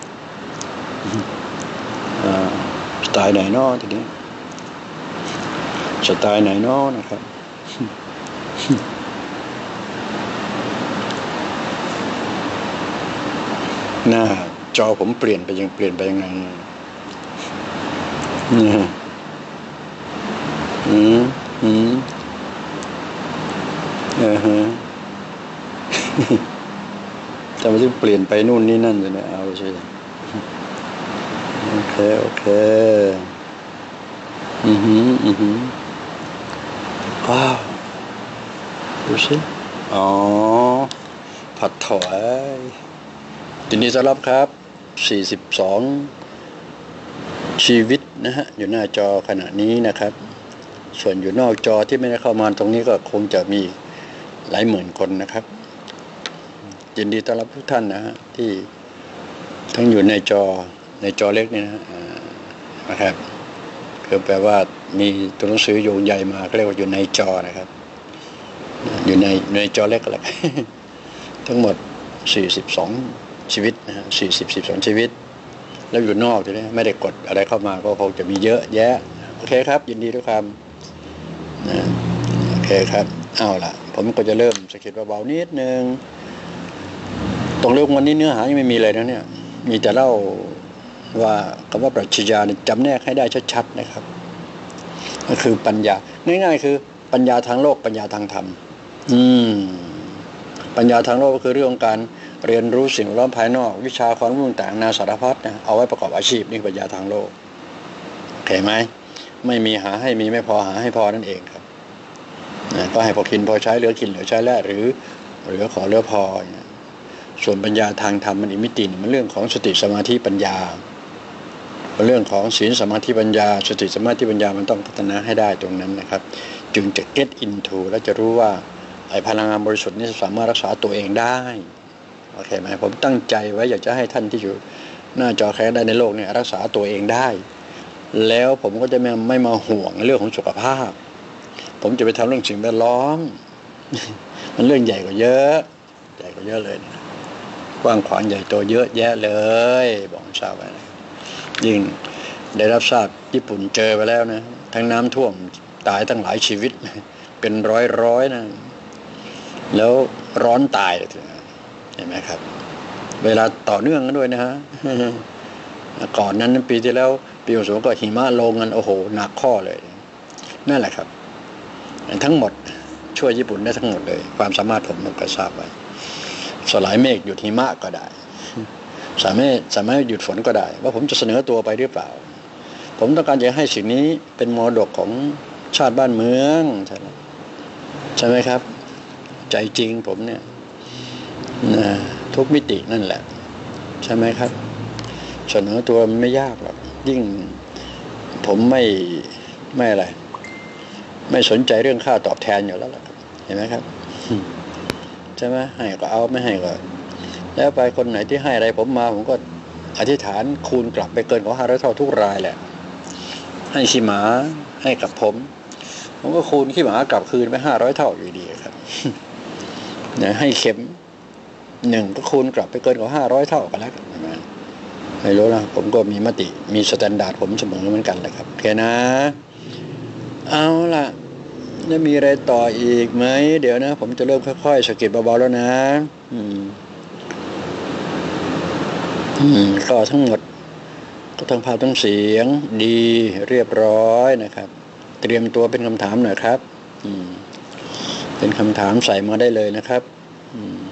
สไตล์ไหนน้อทีนี้สไตล์ไหนน้อนะครับหน้าจอผมเปลี่ยนไปยังเปลี่ยนไปยังไงเนี่ยอืมอืมเออฮะทำไมถึงเปลี่ยนไปนู่นนี่นั่นเลยเนี่ยเอาใช่โอเคโอเคอือหืออือหือว้าวดูสิอ๋อผัดถอยทีนี้สำหรับครับสี่สิบสองชีวิตนะฮะอยู่หน้าจอขณะนี้นะครับส่วนอยู่นอกจอที่ไม่ได้เข้ามาตรงนี้ก็คงจะมีหลายหมื่นคนนะครับยินดีต้อนรับทุกท่านนะฮะที่ทั้งอยู่ในจอในจอเล็กนี่นะนะครับคือแปลว่ามีตัวหนังสือโยงใหญ่มาเรียกว่าอยู่ในจอนะครับอยู่ในในจอเล็กก็แล้วทั้งหมดสี่สิบสองชีวิตนะฮะสี่สิบ สิบสองชีวิตแล้วอยู่นอกทีนี้ไม่ได้กดอะไรเข้ามาก็คงจะมีเยอะแยะโอเคครับยินดีด้วยครับนะโอเคครับเอาล่ะผมก็จะเริ่มสกิดเบาๆนิดนึงตรงเรื่องวันนี้เนื้อหายังไม่มีเลยนะเนี่ยมีแต่เล่าว่าคำว่าปรัชญาเนี่ยจำแนกให้ได้ชัดๆนะครับก็คือปัญญาง่ายๆคือปัญญาทางโลกปัญญาทางธรรมอืมปัญญาทางโลกก็คือเรื่องการเรียนรู้สิ่งล้อมภายนอกวิชาความรู้ต่างๆนาสารพัดนะเอาไว้ประกอบอาชีพนี่ปัญญาทางโลกโอเคไหมไม่มีหาให้มีไม่พอหาให้พอนั่นเองครับนะก็ให้พอกินพอใช้เหลือกินเหลือใช้แล้วหรือเหลือขอเหลือพอนะส่วนปัญญาทางธรรมมันอีกมิติมันเรื่องของสติสมาธิปัญญาเป็นเรื่องของศีลสมาธิปัญญาสติสมาธิปัญญามันต้องพัฒนาให้ได้ตรงนั้นนะครับจึงจะ get into และจะรู้ว่าไอ้พลังงานบริสุทธิ์นี้สามารถรักษาตัวเองได้โอเคไหมผมตั้งใจไว้อยากจะให้ท่านที่อยู่หน้าจอแคร์ได้ในโลกเนี่ยรักษาตัวเองได้แล้วผมก็จะไม่ไม่มาห่วงเรื่องของสุขภาพผมจะไปทำเรื่องสิ่งแวดล้อมมันเรื่องใหญ่กว่าเยอะใหญ่กว่าเยอะเลยนะกว้างขวางใหญ่โตเยอะแยะเลยบอกทราบไว้นะยิ่งได้รับทราบญี่ปุ่นเจอไปแล้วนะทั้งน้ำท่วมตายตั้งหลายชีวิตเป็นร้อยร้อยนะแล้วร้อนตายเห็นไหมครับเวลาต่อเนื่องกันด้วยนะฮะก่อนนั้นปีที่แล้วปีหกสิบก็หิมะลงกันโอ้โหหนักข้อเลยนั่นแหละครับทั้งหมดช่วยญี่ปุ่นได้ทั้งหมดเลยความสามารถผมผมก็ทราบไว้สลายเมฆหยุดหิมะก็ได้สามารถสามารถหยุดฝนก็ได้ว่าผมจะเสนอตัวไปหรือเปล่าผมต้องการจะให้สิ่งนี้เป็นมรดกของชาติบ้านเมืองใช่ไหมใช่ไหมครับใจจริงผมเนี่ยนะทุกมิตินั่นแหละใช่ไหมครับเสนอตัวมันไม่ยากหรอกยิ่งผมไม่ไม่อะไรไม่สนใจเรื่องค่าตอบแทนอยู่แล้วล่ะเห็นไหมครับใช่ไหมให้ก็เอาไม่ให้ก็แล้วไปคนไหนที่ให้อะไรผมมาผมก็อธิษฐานคูณกลับไปเกินกว่าห้าร้อยเท่าทุกรายแหละให้ขี้หมาให้กับผมผมก็คูณขี้หมากลับคืนไปห้าร้อยเท่าอยู่ดีครับเนี่ยให้เข็มหนึ่งก็คูณกลับไปเกินกว่าห้าร้อยเท่ากันแล้วไม่รู้นะผมก็มีมติมีสแตนดาร์ดผมเสมอเหมือนกันแหละครับโอเคนะเอาล่ะจะมีอะไรต่ออีกไหมเดี๋ยวนะผมจะเริ่มค่อยๆสะกิดเบาๆแล้วนะอืมอืมก็ทั้งหมดก็ทั้งภาพทั้งเสียงดีเรียบร้อยนะครับเตรียมตัวเป็นคำถามหน่อยครับอืมเป็นคำถามใส่มาได้เลยนะครับอืม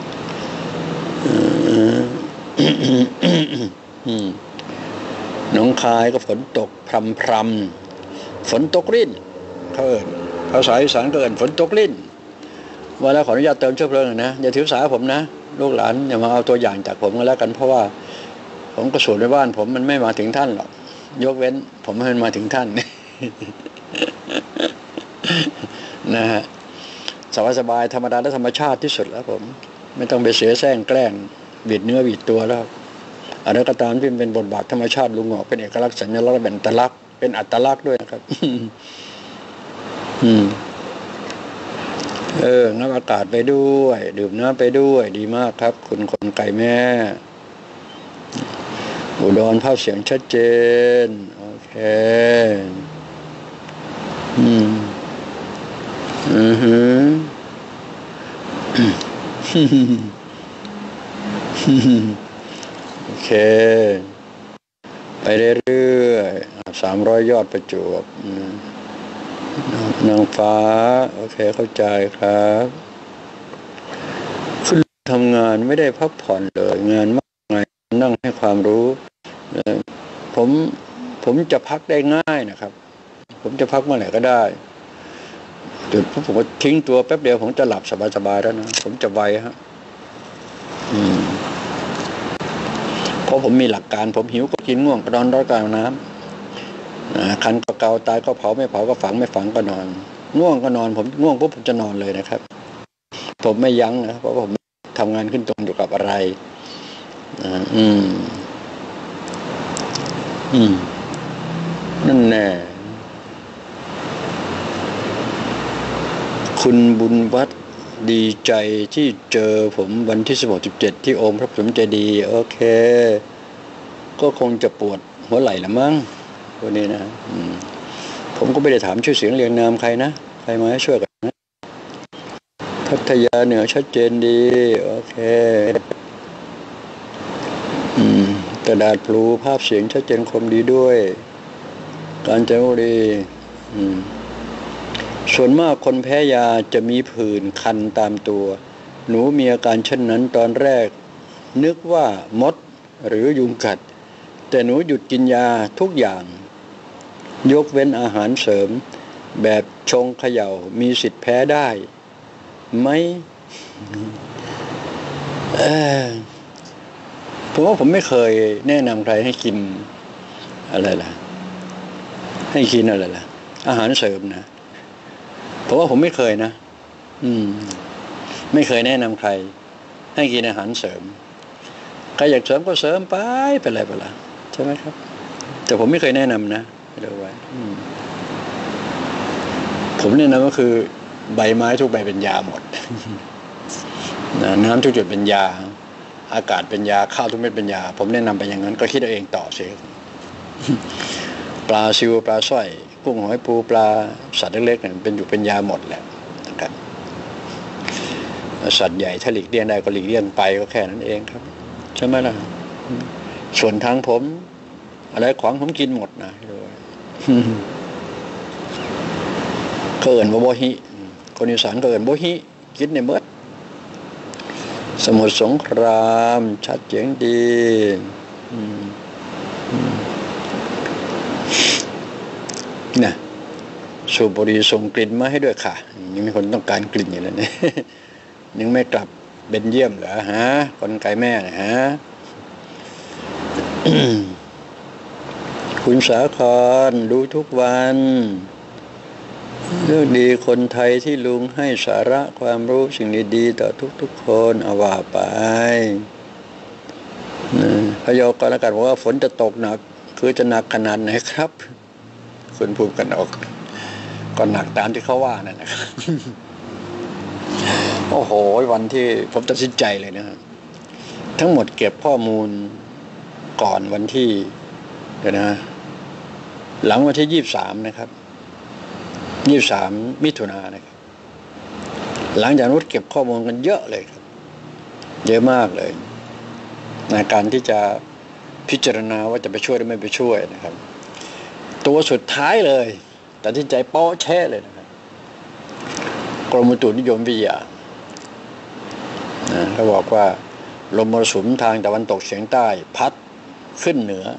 อืมหนองคายก็ฝนตกพรำพรำฝนตกริ้นเขาเอิญภาษาอีสานก็เอิญฝนตกริ้นว่าแล้วขออนุญาตเติมเชื้อเพลิงนะอย่าถือสาผมนะลูกหลานอย่ามาเอาตัวอย่างจากผมก็แล้วกันเพราะว่าผมก็สูตรในบ้านผมมันไม่มาถึงท่านหรอกยกเว้นผมให้มันมาถึงท่านนะฮะสบายๆธรรมดาและธรรมชาติที่สุดแล้วผมไม่ต้องไปเสียแซงแกล้งบิดเนื้อบิดตัวแล้วอะไรก็ตามที่เป็นบทบาทธรรมชาติลุงหงอกเป็นเอกลักษณ์สัญลักษณ์เป็นอัตลักษณ์เป็นอัตลักษณ์ด้วยนะครับอืมเออน้ำอากาศไปด้วยดื่มน้ำไปด้วยดีมากครับคุณคนไก่แม่อุดรภาพเสียงชัดเจนโอเคอืมอือฮึโอเคไปเรื่อยๆสามร้อยยอดประจวบนางฟ้าโอเคเข้าใจครับคุณทำงานไม่ได้พักผ่อนเลยงานมากมายนั่งให้ความรู้ผมผมจะพักได้ง่ายนะครับผมจะพักเมื่อไหร่ก็ได้จุดผมก็ทิ้งตัวแป๊บเดียวผมจะหลับสบายๆแล้วนะผมจะไวฮะอืมเพราะผมมีหลักการผมหิวก็กินง่วงก็นอนร้อนก็อาบน้ำคันก็เกาตายก็เผาไม่เผาก็ฝังไม่ฝังก็นอนง่วงก็นอนผมง่วงปุ๊บผมจะนอนเลยนะครับผมไม่ยั้งนะเพราะผมทำงานขึ้นตรงอยู่กับอะไรอืมอืมนั่นแน่คุณบุญวัฒน์ดีใจที่เจอผมวันที่สิบหก สิบเจ็ดที่องค์พระปฐมเจดีย์โอเคก็คงจะปวดหัวไหล่ละมั้งวันนี้นะผมก็ไม่ได้ถามชื่อเสียงเรียงนามใครนะใครมาให้ช่วยกันนะพัทยาเหนือชัดเจนดีโอเคอืมกระดาษพลูภาพเสียงชัดเจนคมดีด้วยกาญจนบุรีอืมส่วนมากคนแพ้ยาจะมีผื่นคันตามตัวหนูมีอาการเช่นนั้นตอนแรกนึกว่ามดหรือยุงกัดแต่หนูหยุดกินยาทุกอย่างยกเว้นอาหารเสริมแบบชงเขย่ามีสิทธิ์แพ้ได้ไหมเออผมว่าผมไม่เคยแนะนำใครให้กินอะไรล่ะให้กินอะไรล่ะอาหารเสริมนะเพราะว่าผมไม่เคยนะอืมไม่เคยแนะนำใครให้กินอาหารเสริมใครอยากเสริมก็เสริมไปเป็นไรไปละใช่ไหมครับแต่ผมไม่เคยแนะนำนะเดี๋ยวไว้ผมแนะนำก็คือใบไม้ทุกใบเป็นยาหมดน้ำทุกจุดเป็นยาอากาศเป็นยาข้าวทุกเม็ดเป็นยาผมแนะนำไปอย่างนั้นก็คิดเอาเองต่อสิปลาซิวปลาสร้อยกุ้งหอยปูปลาสัตว์เล็กๆเนี่ยเป็นอยู่เป็นยาหมดแหละนะครับสัตว์ใหญ่ถ้าหลีกเลี่ยงได้ก็หลีกเลี่ยงไปก็แค่นั้นเองครับใช่ไหมล่ะส่วนทางผมอะไรของผมกินหมดนะเขินว่าโบฮิคนอีสานเขินโบฮิกินในเมื่อสมุทรสงครามชัดเจนดีนะสูบบุหรี่ส่งกลิ่นมาให้ด้วยค่ะยังมีคนต้องการกลิ่นอยู่แล้วเนี่ยยังไม่กลับเบนเยี่ยมเหรอฮะคนไกลแม่นะฮะ คุณสาครดูทุกวันเรื่องดีคนไทยที่ลุงให้สาระความรู้สิ่งดีๆต่อทุกๆคนเอาว่าไปพยากรณ์อากาศบอกว่าฝนจะตกหนักคือจะหนักขนาดไหนครับคุณพูดกันออกก็หนักตามที่เขาว่านั่นนะครับ โอ้โหวันที่ผมตัดสินใจเลยนะทั้งหมดเก็บข้อมูลก่อนวันที่เดี๋ยวนะหลังวันที่ยี่สิบสามนะครับยี่สิบสามมิถุนายนนะครับหลังจากนั้นเก็บข้อมูลกันเยอะเลยครับเยอะมากเลยในการที่จะพิจารณาว่าจะไปช่วยหรือไม่ไปช่วยนะครับตัวสุดท้ายเลยตัดสินใจเป้าแช่เลยนะครับกรมอุตุนิยมวิทยาเขาบอกว่าลมมรสุมทางตะวันตกเฉียงใต้พัดขึ้นเหนือ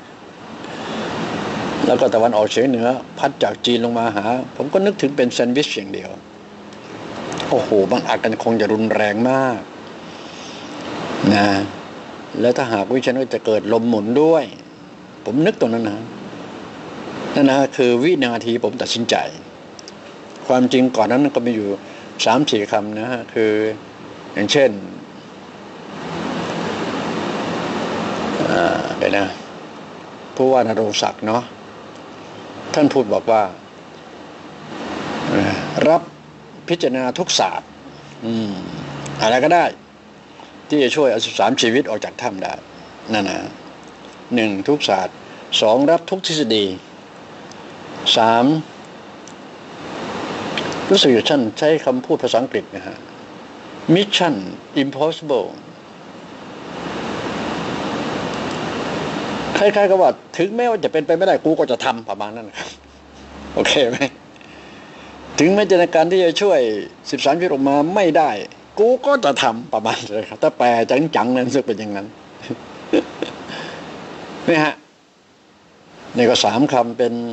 แล้วก็ตะวันออกเฉียงเหนือพัดจากจีนลงมาหาผมก็นึกถึงเป็นแซนด์วิชอย่างเดียวโอ้โหมันอาจจะคงจะรุนแรงมากนะแล้วถ้าหากวิชันก็จะเกิดลมหมุนด้วยผมนึกตรงนั้นนะนั่นนะคือวินาทีผมตัดสินใจความจริงก่อนนั้นก็มีอยู่สามสี่คำนะฮะคืออย่างเช่นเดี๋ยวนะผู้ว่านรงศักดิ์เนาะท่านพูดบอกว่ารับพิจารณาทุกศาสตร์อะไรก็ได้ที่จะช่วยเอาสิบสามชีวิตออกจากถ้ำได้นั่นนะหนึ่งทุกศาสตร์สองรับทุกทฤษฎีสามรู้สึกท่านใช้คำพูดภาษาอังกฤษนะฮะ Mission Impossible คล้ายๆกับว่าถึงแม้ว่าจะเป็นไปไม่ได้กูก็จะทำประมาณนั้นครับโอเคไหมถึงแม้จะในการที่จะช่วยสิบสามชีวิตออกมาไม่ได้กูก็จะทำประมาณเลยครับถ้าแปลจังๆนั้นซึ่งเป็นอย่างนั้นนี่ฮะนี่ก็สามคำเป็น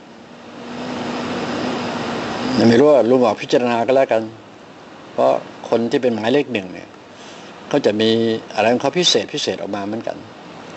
ไม่รู้ว่าลุงบอกพิจารณาก็แล้วกันเพราะคนที่เป็นหมายเลขหนึ่งเนี่ยเขาจะมีอะไรของเขาพิเศษพิเศษออกมาเหมือนกัน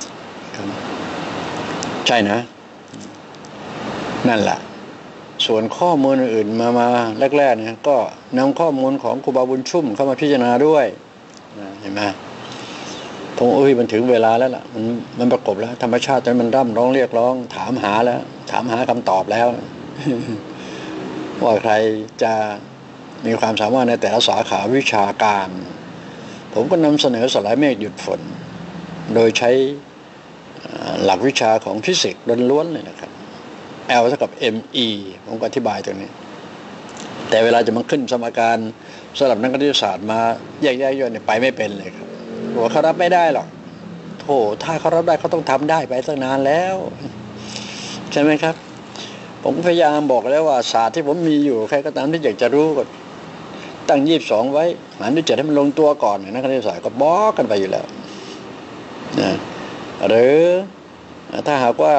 ใช่นะนั่นแหละส่วนข้อมูลอื่นมามาแรกๆเนี่ยก็นำข้อมูลของครูบาบุญชุ่มเข้ามาพิจารณาด้วยเห็นไหมผมเอ้ยมันถึงเวลาแล้วล่ะมันมันประกบแล้วธรรมชาติมันร่ำร้องเรียกร้องถามหาแล้วถามหาคำตอบแล้วว่าใครจะมีความสามารถในแต่ละสาขาวิชาการผมก็นำเสนอสลายเมฆหยุดฝนโดยใช้หลักวิชาของฟิสิกส์ล้วนๆเลยนะครับ L เท่ากับ เอ็ม อี ผมก็อธิบายตรงนี้แต่เวลาจะมาขึ้นสมการสำหรับนักคณิตศาสตร์มาแยกๆย่อยๆเนี่ยไปไม่เป็นเลยครับหัวเขารับไม่ได้หรอกโธ่ถ้าเขารับได้เขาต้องทำได้ไปตั้งนานแล้วใช่ไหมครับผมพยายามบอกแล้วว่าศาสตร์ที่ผมมีอยู่ใครก็ตามที่อยากจะรู้ก็ตั้งยี่สิบสองไว้หารด้วยเจ็ดให้มันลงตัวก่อนนักคณิตศาสตร์ก็บอกกันไปอยู่แล้วนะหรือถ้าหากว่า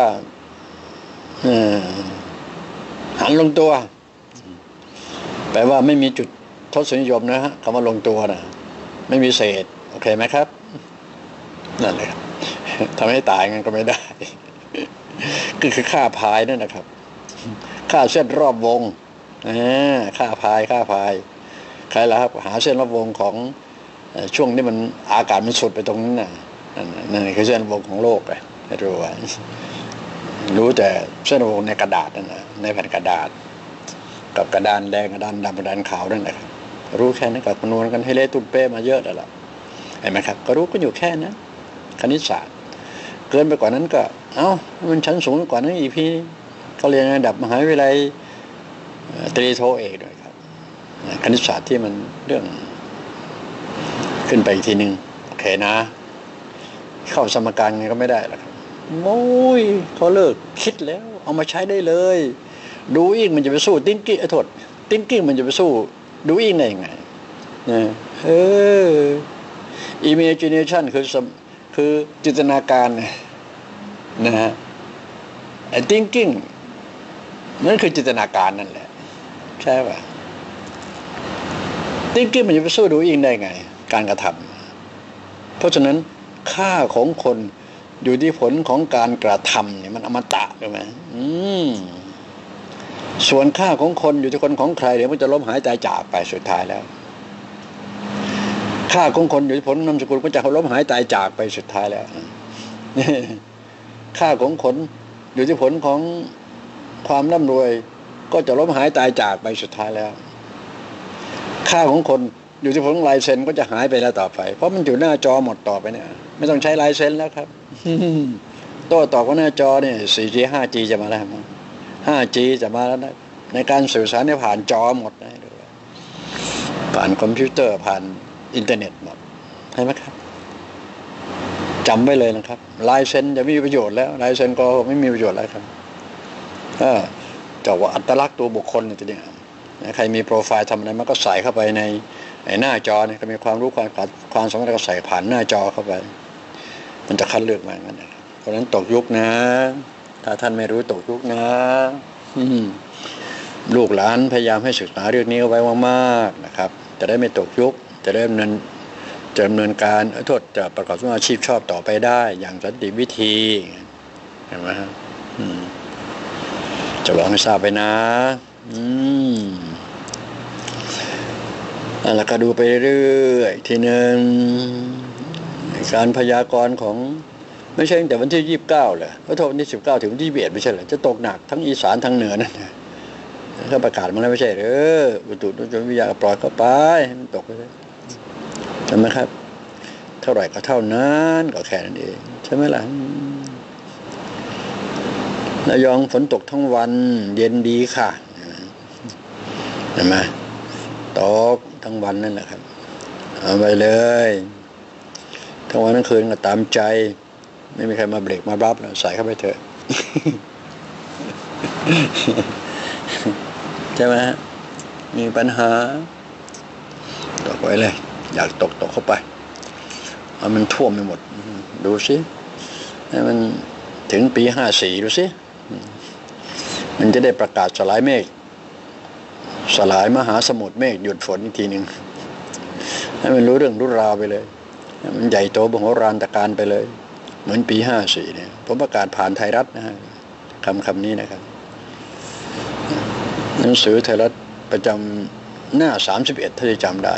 หันลงตัวแปลว่าไม่มีจุดทศนิยมนะฮะคำว่าลงตัวนะไม่มีเศษโอเคไหมครับนั่นเลยทำให้ตายงั้นก็ไม่ได้คือคือค่าพายนั่นนะครับค่าเส้นรอบวงค่าพายค่าพายใครล่ะครับหาเส้นรอบวงของช่วงที่มันอากาศมันสุดไปตรงนั้นน่ะนั่นคือเส้นรอบวงของโลกไปให้รู้ไว้รู้แต่เส้นรอบวงในกระดาษนั่นนะในแผ่นกระดาษกับกระดานแดงกระดานดำกระดานขาวนั่นแหละรู้แค่นั้นกับคำนวณกันให้เละตุ้มเป้มาเยอะแล้วล่ะเห็นไหมครับก็รู้ก็อยู่แค่นั้นคณิตศาสตร์เกินไปกว่านั้นก็เอ้ามันชั้นสูงกว่านั้นอีกพี่ก็เรียนระดับมหาวิทยาลัยตรีโทเอกด้วยครับคณิตศาสตร์ที่มันเรื่องขึ้นไปอีกทีหนึ่งโอเคนะเข้าสมการไงก็ไม่ได้หรอกครับโอ้ยเขาเลิกคิดแล้วเอามาใช้ได้เลยดูอิงมันจะไปสู้ติ้งกิ้งไอ้โทษติ้งกิ้งมันจะไปสู้ดูอิงได้ยังไงนะเออ imagination คือคือจินตนาการนะฮะไอ้ thinking นั่นคือจินตนาการนั่นแหละใช่ป่ะ thinking มันจะไปสู้ดูอิงได้ไงการกระทำเพราะฉะนั้นค่าของคนอยู่ที่ผลของการกระทำเนี่ยมันอมตะใช่ไหมอืมส่วนค่าของคนอยู่ที่คนของใครเดี๋ยวมันจะล้มหายตายจากไปสุดท้ายแล้วค่าของคนอยู่ที่ผลนามสกุลก็จะล้มหายตายจากไปสุดท้ายแล้วค่าของคนอยู่ที่ผลของความร่ำรวยก็จะล้มหายตายจากไปสุดท้ายแล้วค่าของคนอยู่ที่ผลของลายเซ็นก็จะหายไปแล้วต่อไปเพราะมันอยู่หน้าจอหมดต่อไปเนี่ยไม่ต้องใช้ลายเซ็นแล้วครับโต้ตอบว่าหน้าจอเนี่ย โฟร์จี ไฟว์จี จะมาแล้ว ไฟว์จี จะมาแล้วนะในการสื่อสารเนี่ยผ่านจอหมดนะผ่านคอมพิวเตอร์ผ่านอินเทอร์เน็ตหมดใช่ไหมครับจำไว้เลยนะครับลายเซ็นจะไม่มีประโยชน์แล้วลายเซ็นก็ไม่มีประโยชน์แล้วครับถ้าจะว่าอัตลักษณ์ตัวบุคคลเนี่ยทีเดียวใครมีโปรไฟล์ทำอะไรมันก็ใส่เข้าไปในหน้าจอเนี่ยก็มีความรู้ความความสามารถก็ใส่ผ่านหน้าจอเข้าไปมันจะคัดเลือกมาอย่างนั้นเพราะฉะนั้นตกยุคนะถ้าท่านไม่รู้ตกยุคนะลูกหลานพยายามให้ศึกษาเรื่องนี้เอาไว้มากๆนะครับจะได้ไม่ตกยุคจะได้ดำเนินจะดำเนินการโทษจะประกอบอาชีพชอบต่อไปได้อย่างสันติวิธีเห็นไหมครับจะบอกให้ทราบไปนะอืมแล้วก็ดูไปเรื่อยทีนึงการพยากรณ์ของไม่ใช่ตั้งแต่วันที่ยี่สิบเก้าเหรอเพราะวันที่สิบเก้าถึงวันที่ยี่สิบเอ็ดไม่ใช่เหรอจะตกหนักทั้งอีสานทั้งเหนือนั่นก็ประกาศมาแล้วไม่ใช่หรืออุตุนิยมวิทยาปล่อยเข้าไปมันตกไปเลยใช่ไหมครับเท่าไหร่ก็เท่านั้นก็แค่นั้นเองใช่ไหมล่ะระยองฝนตกทั้งวันเย็นดีค่ะเห็นไหมตกทั้งวันนั่นแหละครับเอาไปเลยทั้งวันทั้งคืนก็ตามใจไม่มีใครมาเบรกมารับแล้วใส่เข้าไปเถอะใช่ไหมฮะมีปัญหาตกไว้เลยอยากตกตกเข้าไปเอามันท่วมไปหมดดูสิให้มันถึงปีห้าสี่ดูสิมันจะได้ประกาศสลายเมฆสลายมหาสมุทรเมฆหยุดฝนอีกทีหนึ่งให้มันรู้เรื่องรู้ราวไปเลยมันใหญ่โตมโหฬารตะการไปเลยเหมือนปีห้าสี่เนี่ยผมประกาศผ่านไทยรัฐนะฮะคำคำนี้นะครับหนังสือไทยรัฐประจำหน้าสามสิบเอ็ดถ้าจะจำได้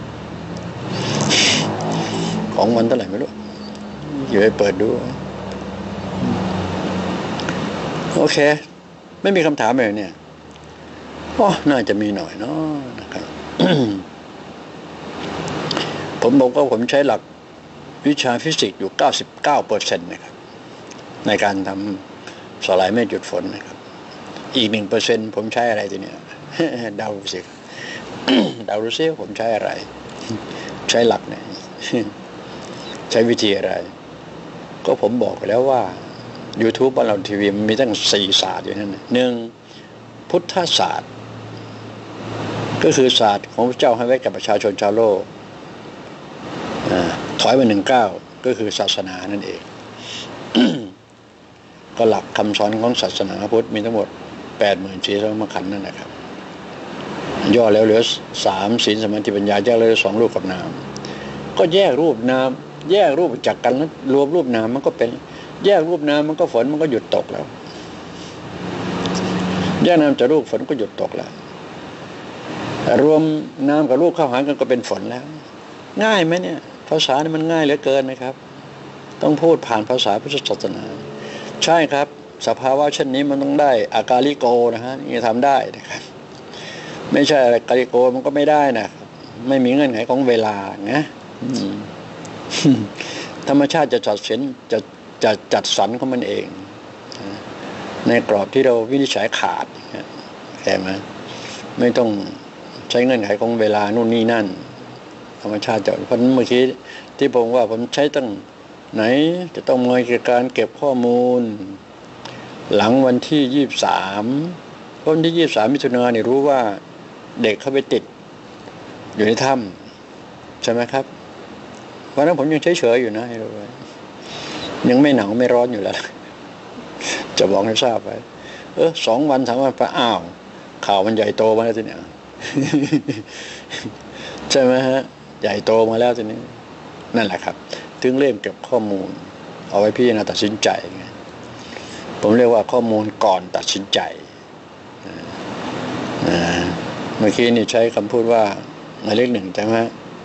ของวันเท่าไหร่ไม่รู้อยู่ให้เปิดดูโอเคไม่มีคำถามอะไรเนี่ยอ๋อน่าจะมีหน่อยเนาะนะครับ ผมบอกว่าผมใช้หลักวิชาฟิสิกส์อยู่ เก้าสิบเก้าเปอร์เซ็นต์ นะครับในการทำสลายเมฆหยุดฝนนะครับอีก หนึ่งเปอร์เซ็นต์ ผมใช้อะไรทีเนี้ย เดาสิ เดาดูซิผมใช้อะไรใช้หลักไหน ใช้วิธีอะไรก็ผมบอกไปแล้วว่า YouTube บ้านเราทีวีมันมีตั้งสี่ศาสตร์อยู่นั่นหนึ่งพุทธศาสตร์ก็คือศาสตร์ของพระเจ้าให้ไว้กับประชาชนชาวโลกถอยมาหนึ่งเก้าก็คือศาสนานั่นเอง ก็หลักคำสอนของศาสนาพุทธมีทั้งหมดแปดหมื่นสี่ร้อยมขันธ์นั่นแหละครับย่อแล้วเหลือสามศีลสมาธิปัญญาแยกเลยสองรูปกับนามก็แยกรูปนามแยกรูปจากกันแล้วรวมรูปนามมันก็เป็นแยกรูปนามมันก็ฝนมันก็หยุดตกแล้วแยกนามจากรูปฝนก็หยุดตกแล้วรวมนามกับรูปเข้าหากันก็เป็นฝนแล้วง่ายไหมเนี่ยภาษานี่มันง่ายเหลือเกินนะครับต้องพูดผ่านภาษาพุทธศาสนาใช่ครับสภาวะเช่นนี้มันต้องได้อากาลิโกนะฮะนี่ทำได้นะครับไม่ใช่อากาลิโกมันก็ไม่ได้นะไม่มีเงื่อนไขของเวลานะธรรมชาติจะจัดสรรจะจะจัดสรรของมันเองในกรอบที่เราวินิจฉัยขาดแค่ไหมไม่ต้องใช้เงื่อนไขของเวลานู่นนี่นั่นธรรมชาติจะเพราะเมื่อกี้ที่ผมว่าผมใช้ตั้งไหนจะต้องมีการเก็บข้อมูลหลังวันที่ยี่สิบสามวันที่ยี่สิบสามมิถุนายนเนี่ยรู้ว่าเด็กเข้าไปติดอยู่ในถ้ำใช่ไหมครับวันนั้นผมยังเฉยๆอยู่นะให้รู้ไว้ยังไม่หนาวไม่ร้อนอยู่แล้วจะบอกให้ทราบไว้เออสองวันสามวันไปอ้าวข่าวมันใหญ่โตมาแล้วทีเนี้ยใช่ไหมฮะใหญ่โตมาแล้วทีนี้นั่นแหละครับถึงเริ่มเก็บข้อมูลเอาไว้พิจารณาตัดสินใจไงผมเรียกว่าข้อมูลก่อนตัดสินใจเมื่อกี้นี่ใช้คำพูดว่าหมายเลขหนึ่งใช่ไหม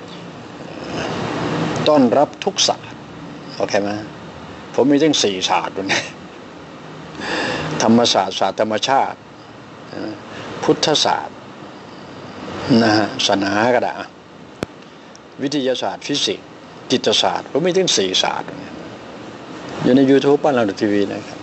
ต้อนรับทุกศาสตร์โอเคไหมผมมีตั้งสี่ศาสตร์ด้วยธรรมศาสตร์ศาสตร์ธรรมชาติพุทธศาสตร์นะฮะศาสนาก็ได้วิทยาศาสตร์ฟิสิกส์จิตศาสตร์ผมมีตั้งสี่ศาสตร์อยู่ใน YouTube บ้านเราทีวีนะครับ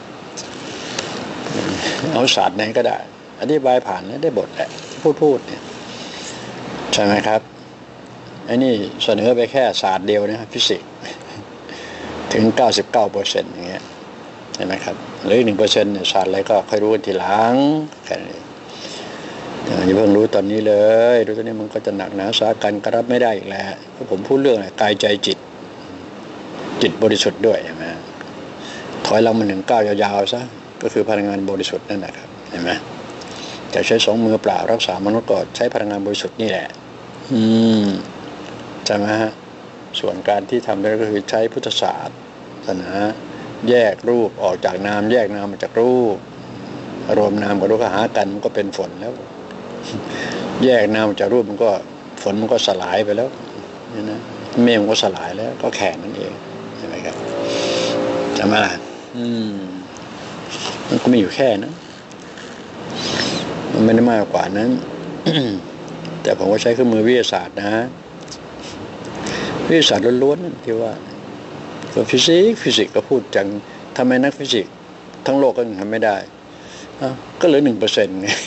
เอาศาสตร์ไหนก็ได้อธิบายผ่านแล้วได้บทแหละพูดพูดเนี่ยใช่ไหมครับไอ้นี่เสนอไปแค่ศาสตร์เดียวนะฟิสิกส์ถึง เก้าสิบเก้าเปอร์เซ็นต์ อย่างเงี้ยใช่ไหมครับหรือ หนึ่งเปอร์เซ็นต์ เนี่ยศาสตร์อะไรก็ค่อยรู้กันทีหลังแค่นี้อย่าเพิ่งรู้ตอนนี้เลยรู้ตอนนี้มันก็จะหนักหนาสากันกระรับไม่ได้อีกแล้วเพราะผมพูดเรื่องอะไรกายใจจิตจิตบริสุทธิ์ด้วยใช่ไหมถอยเรามาหนึ่งก้าวยาวๆซะก็คือพลังงานบริสุทธิ์นั่นแหละครับเห็นไหมจะใช้สองมือเปล่ารักษามนุษย์ก็ใช้พลังงานบริสุทธิ์นี่แหละอืมใช่ไหมฮะส่วนการที่ทำได้ก็คือใช้พุทธศาสตร์ศาสนาแยกรูปออกจากนามแยกนามมาจากรูปรวมนามกับรูปหากันมันก็เป็นฝนแล้วแยกนามจากรูปมันก็ฝนมันก็สลายไปแล้วนี่นะเมฆมันก็สลายแล้วก็แข็งนั่นเองใช่ไหมครับจำไหมล่ะอืมมันก็มีอยู่แค่นั้นมันไม่ได้มากกว่านั้น แต่ผมก็ใช้เครื่องมือวิทยาศาสตร์นะวิทยาศาสตร์ล้วนๆที่ว่าก็ฟิสิกส์ฟิสิกส์ก็พูดจังทำไมนักฟิสิกส์ทั้งโลกก็ทำไม่ได้ก็เหลือหนึ่งเปอร์เซ็นต์ไง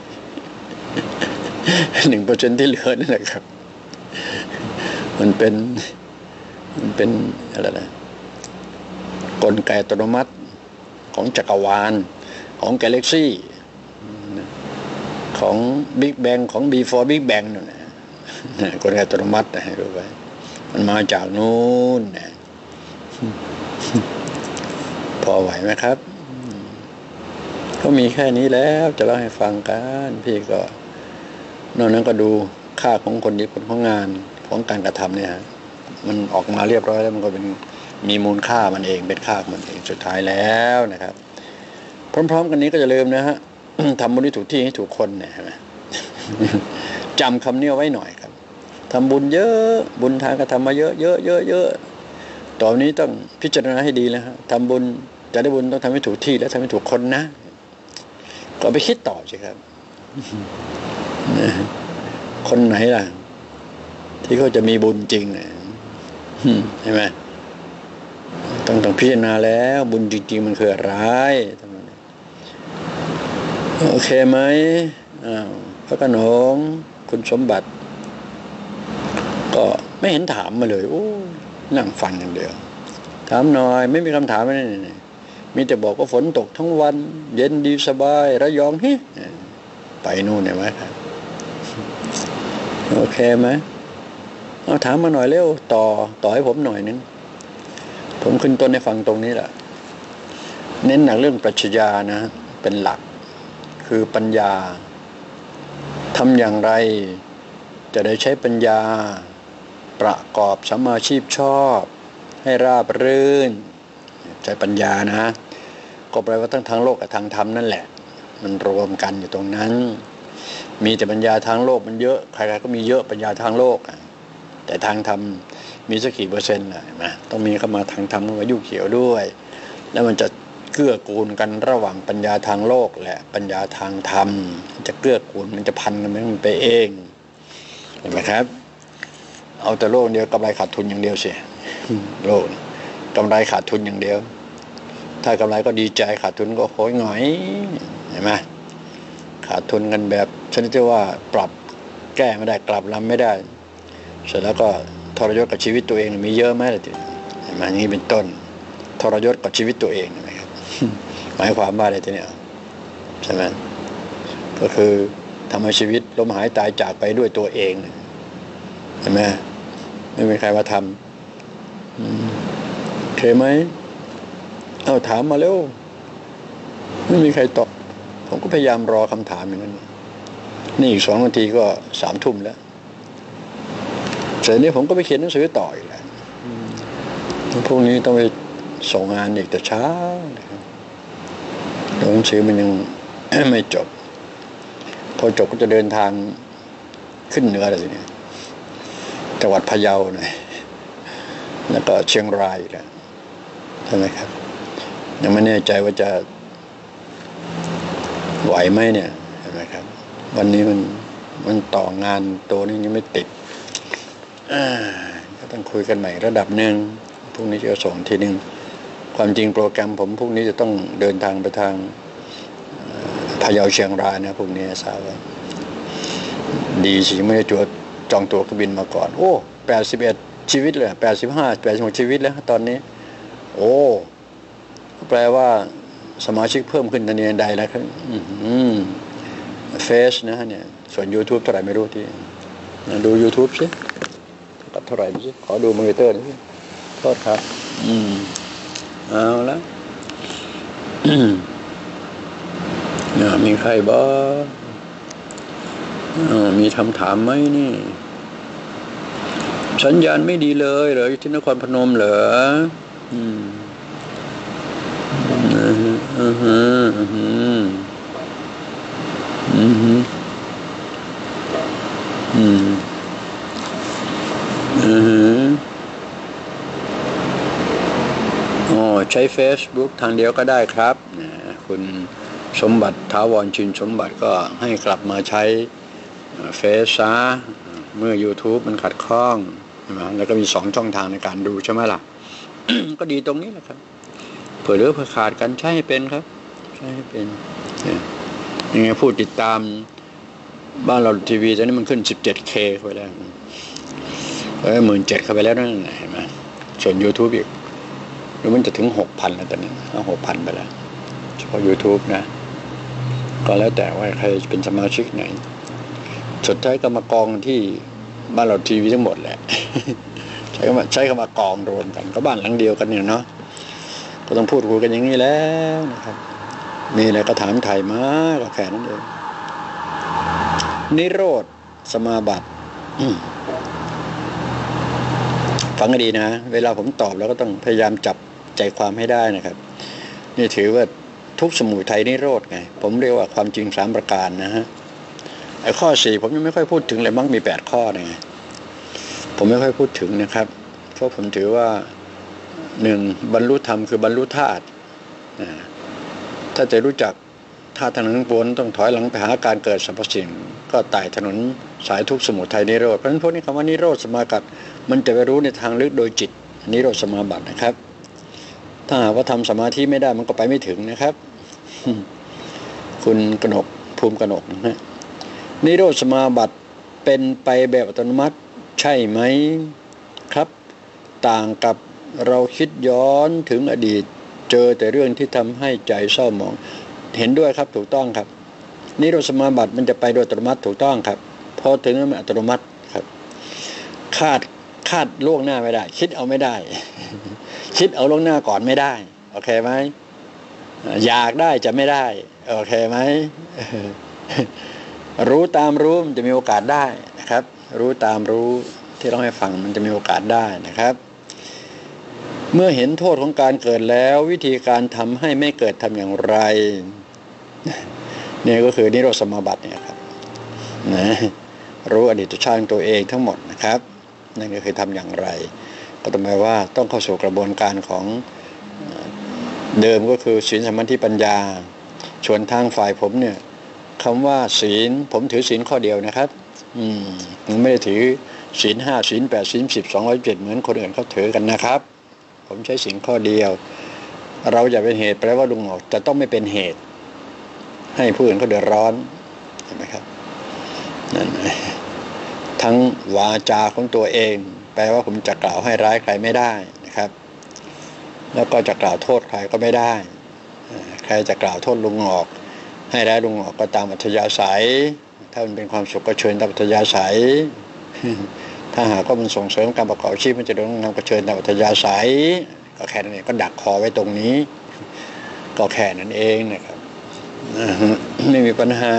หนึ่งเปอร์เซ็นต์ที่เหลือนั่นแหละครับมันเป็นมันเป็นอะไรนะกลไกอัตโนมัติของจักรวาลของกาแล็กซี่ของบิ๊กแบงของ before big bang นั่นนะกลไกอัตโนมัตินะให้รู้ไว้มันมาจากนู้นนะพอไหวไหมครับก็มีแค่นี้แล้วจะเล่าให้ฟังกันพี่ก็นอกนั้นก็ดูค่าของคนดีผลของงานของการกระทำเนี่ยมันออกมาเรียบร้อยแล้วมันก็เป็นมีมูลค่ามันเองเป็นค่ามันเองสุดท้ายแล้วนะครับพร้อมๆกันนี้ก็จะลืมนะฮะ ทำบุญที่ถูกที่ให้ถูกคนเนี่ยจำคำนี้ไว้หน่อยครับทำบุญเยอะบุญทานก็ทำมาเยอะเยอะเยอะเยอะตอนนี้ต้องพิจารณาให้ดีแล้วฮะทำบุญจะได้บุญต้องทำให้ถูกที่และทำให้ถูกคนนะก็ไปคิดต่อสิครับคนไหนล่ะที่เขาจะมีบุญจริงเนี่ยใช่ไหมต้องต้องพิจารณาแล้วบุญจริงๆมันคืออะไรโอเคไหมอ้าวพระขนงคุณสมบัติก็ไม่เห็นถามมาเลยโอ้นั่งฟังอย่างเดียวถามหน่อยไม่มีคำถามอะไรนี่มีแต่บอกว่าฝนตกทั้งวันเย็นดีสบายระยองฮิไปนู่นเนี่ยไหมครับโอเคไหมเอาถามมาหน่อยเร็วต่อต่อให้ผมหน่อยนึงผมขึ้นต้นให้ฟังตรงนี้แหละเน้นหนักเรื่องปรัชญานะเป็นหลักคือปัญญาทำอย่างไรจะได้ใช้ปัญญาประกอบสัมมาชีพชอบให้ราบรื่นใช้ปัญญานะก็แปลว่าทั้งทางโลกกับทางธรรมนั่นแหละมันรวมกันอยู่ตรงนั้นมีแต่ปัญญาทางโลกมันเยอะใครๆก็มีเยอะปัญญาทางโลกแต่ทางธรรมมีสักกี่เปอร์เซ็นต์นะต้องมีเข้ามาทางธรรมเข้ามายุ่งเกี่ยวด้วยแล้วมันจะเกื้อกูลกันระหว่างปัญญาทางโลกและปัญญาทางธรรมจะเกื้อกูลมันจะพันกันมันไปเองเห็นไหมครับเอาแต่โลกเดียวกำไรขาดทุนอย่างเดียวสิโลกกำไรขาดทุนอย่างเดียวถ้ากำไรก็ดีใจขาดทุนก็โหยหงอยเห็นไหมขาดทุนกันแบบชนิดที่ว่าปรับแก้ไม่ได้กลับลำไม่ได้เสร็จแล้วก็ทรยศกับชีวิตตัวเองมีเยอะไหมล่ะทีเห็นไหมอย่างนี้เป็นต้นทรยศกับชีวิตตัวเองนะครับหมายความว่าอะไรทีเนี้ยใช่ไหมก็คือทำให้ชีวิตล้มหายตายจากไปด้วยตัวเองเห็นไหมไม่มีใครมาทำเคยไหมเอาถามมาเร็วไม่มีใครตอบผมก็พยายามรอคำถามอย่างนั้นนี่อีกสองนาทีก็สามทุ่มแล้วเสร็จนี้ผมก็ไปเขียนหนังสือต่ออีกแล้วพวกนี้ต้องไปส่งงานอีกแต่เช้านะครับหนังสือมันยังไม่จบพอจบก็จะเดินทางขึ้นเหนืออะไรทีนี้จังหวัดพะเยาหน่อยแล้วก็เชียงรายอีกแล้วใช่ไหมครับยังไม่แน่ใจว่าจะไหวไหมเนี่ยเห็นไหมครับวันนี้มันมันต่องานตัวนี้ยังไม่ติดก็ต้องคุยกันใหม่ระดับหนึ่งพรุ่งนี้จะส่งทีหนึ่งความจริงโปรแกรมผมพรุ่งนี้จะต้องเดินทางไปทางพะเยาเชียงรายนะพรุ่งนี้ทราบว่าดีสิไม่ได้จวดจองตั๋วเครื่องบินมาก่อนโอ้แปดสิบเอ็ดชีวิตเลยแปดสิบห้าแปดสิบหกชีวิตแล้วตอนนี้โอ้แปลว่าสมาชิกเพิ่มขึ้นทันทีใดแล้วครับเฟซนะฮะเนี่ยส่วน YouTube เท่าไหร่ไม่รู้ที่ดู YouTube สิกับเท่าไหร่สิขอดูมอนิเตอร์สิโทษครับอืมเอาละเนี่ยมีใครบ้างมีคำถามไหมนี่สัญญาณไม่ดีเลยเหรอที่นครพนมเหรออืมอือฮึอือฮึอือฮึอือฮึอืมอือฮึอ๋อใช้ Facebook ทางเดียวก็ได้ครับคุณสมบัติถาวรชินสมบัติก็ให้กลับมาใช้เฟซซะเมื่อ YouTube มันขัดข้องนะแล้วก็มีสองช่องทางในการดูใช่ไหมล่ะ ก็ดีตรงนี้แหละครับเผื่อเหลือเผื่อขาดกันใช้ให้เป็นครับใช้ให้เป็นยังไงพูดติดตามบ้านเราทีวีตอนนี้มันขึ้น สิบเจ็ดเค ไปแล้วเออหมื่นเจ็ดเข้าไปแล้วนั่นเห็นไหมส่วน YouTube อีกหรือมันจะถึง หกพัน แล้วตอนนี้เอา หกพัน ไปแล้วเฉพาะ YouTube นะก็แล้วแต่ว่าใครเป็นสมาชิกไหนสุดท้ายก็มากองที่บ้านเราทีวีทั้งหมดแหละใช้คำว่าใช้คำว่ากองรวมกันก็บ้านหลังเดียวกันเนี่ยเนาะก็ต้องพูดคุยกันอย่างนี้แล้วนะครับมีอะไรก็ถามไถ่มาก็แค่นั้นเองนิโรธสมาบัติฟังให้ดีนะเวลาผมตอบแล้วก็ต้องพยายามจับใจความให้ได้นะครับนี่ถือว่าทุกสมุทัยนิโรธไงผมเรียกว่าความจริงสามประการนะฮะไอ้ข้อสี่ผมยังไม่ค่อยพูดถึงเลยมั้งมีแปดข้อไงผมไม่ค่อยพูดถึงนะครับเพราะผมถือว่าหนึ่งบรรลุธรรมคือบรรลุธาตุถ้าจะรู้จักธาตุทั้งปวงต้องถอยหลังไปหาการเกิดสรรพสิ่งก็ไต่ถนนสายทุกสมุทัยนิโรธเพราะฉะนั้นพวกนี้คำว่านิโรธสมาบัติมันจะไปรู้ในทางลึกโดยจิตนิโรธสมาบัตินะครับถ้าหากว่าทำสมาธิไม่ได้มันก็ไปไม่ถึงนะครับคุณกนกภูมิกนกนะฮะนิโรธสมาบัติเป็นไปแบบอัตโนมัติใช่ไหมครับต่างกับเราคิดย้อนถึงอดีตเจอแต่เรื่องที่ทำให้ใจเศร้าหมองเห็นด้วยครับถูกต้องครับนิโรธสมาบัติมันจะไปโดยอัตโนมัติถูกต้องครับพอถึงนั้นมันอัตโนมัติครับคาดคาดล่วงหน้าไม่ได้คิดเอาไม่ได้คิดเอาล่วงหน้าก่อนไม่ได้โอเคไหมอยากได้จะไม่ได้โอเคไหมรู้ตามรู้มันจะมีโอกาสได้นะครับรู้ตามรู้ที่เราให้ฟังมันจะมีโอกาสได้นะครับเมื่อเห็นโทษของการเกิดแล้ววิธีการทำให้ไม่เกิดทำอย่างไรนี่ก็คือนิโรธสมาบัติเนี่ยครับนะรู้อดีตชาติตัวเองทั้งหมดนะครับนั่นก็คือทำอย่างไรก็ต้องหมายว่าต้องเข้าสู่กระบวนการของเดิมก็คือศีลสมาธิปัญญาส่วนทางฝ่ายผมเนี่ยคำว่าศีลผมถือศีลข้อเดียวนะครับอืมไม่ได้ถือศีลห้าศีลแปดศีลสิบสองร้อยเจ็ดเหมือนคนอื่นเขาถือกันนะครับผมใช้ศีลข้อเดียวเราจะเป็นเหตุแปลว่าลุงออกจะต้องไม่เป็นเหตุให้ผู้อื่นเขาเดือดร้อนเห็นไหมครับนั่นทั้งวาจาของตัวเองแปลว่าผมจะกล่าวให้ร้ายใครไม่ได้นะครับแล้วก็จะกล่าวโทษใครก็ไม่ได้ใครจะกล่าวโทษลุงออกให้ร้ายลุงออกก็ตามอัธยาศัยถ้ามันเป็นความสุขก็เชิญตามอัธยาศัยถ้าหากว่ามันส่งเสริมการประกอบอาชีพมันจะต้องนำก็เชิญตามอัธยาศัยก็แค่นั้นเองก็ดักคอไว้ตรงนี้ก็แค่นั้นเองนะครับไม่มีปัญหา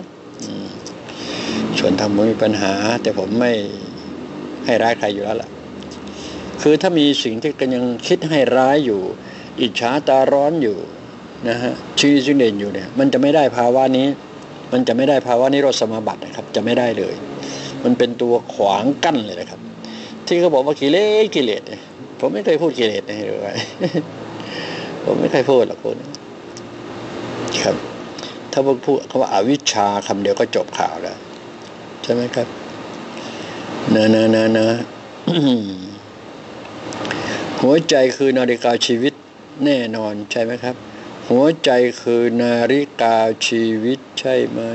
ส่วนทำไม่มีปัญหาแต่ผมไม่ให้ร้ายใครอยู่แล้วล่ะคือถ้ามีสิ่งที่กันยังคิดให้ร้ายอยู่อิจฉาตาร้อนอยู่นะฮะชี้ซึ่งเด่นอยู่เนี่ยมันจะไม่ได้ภาวะนี้มันจะไม่ได้ภาวะนิโรธสมาบัตินะครับจะไม่ได้เลยมันเป็นตัวขวางกั้นเลยนะครับที่เขาบอกว่ากิเลสกิเลสผมไม่เคยพูดกิเลสนะหรือว่าผมไม่เคยพูดหรอกคุณครับถ้าพูดคำว่าอวิชชาคำเดียวก็จบข่าวแล้วใช่ไหมครับนะนะนะนะหัวใจคือนาฬิกาชีวิตแน่นอนใช่ไหมครับหัวใจคือนาฬิกาชีวิตใช่ไหม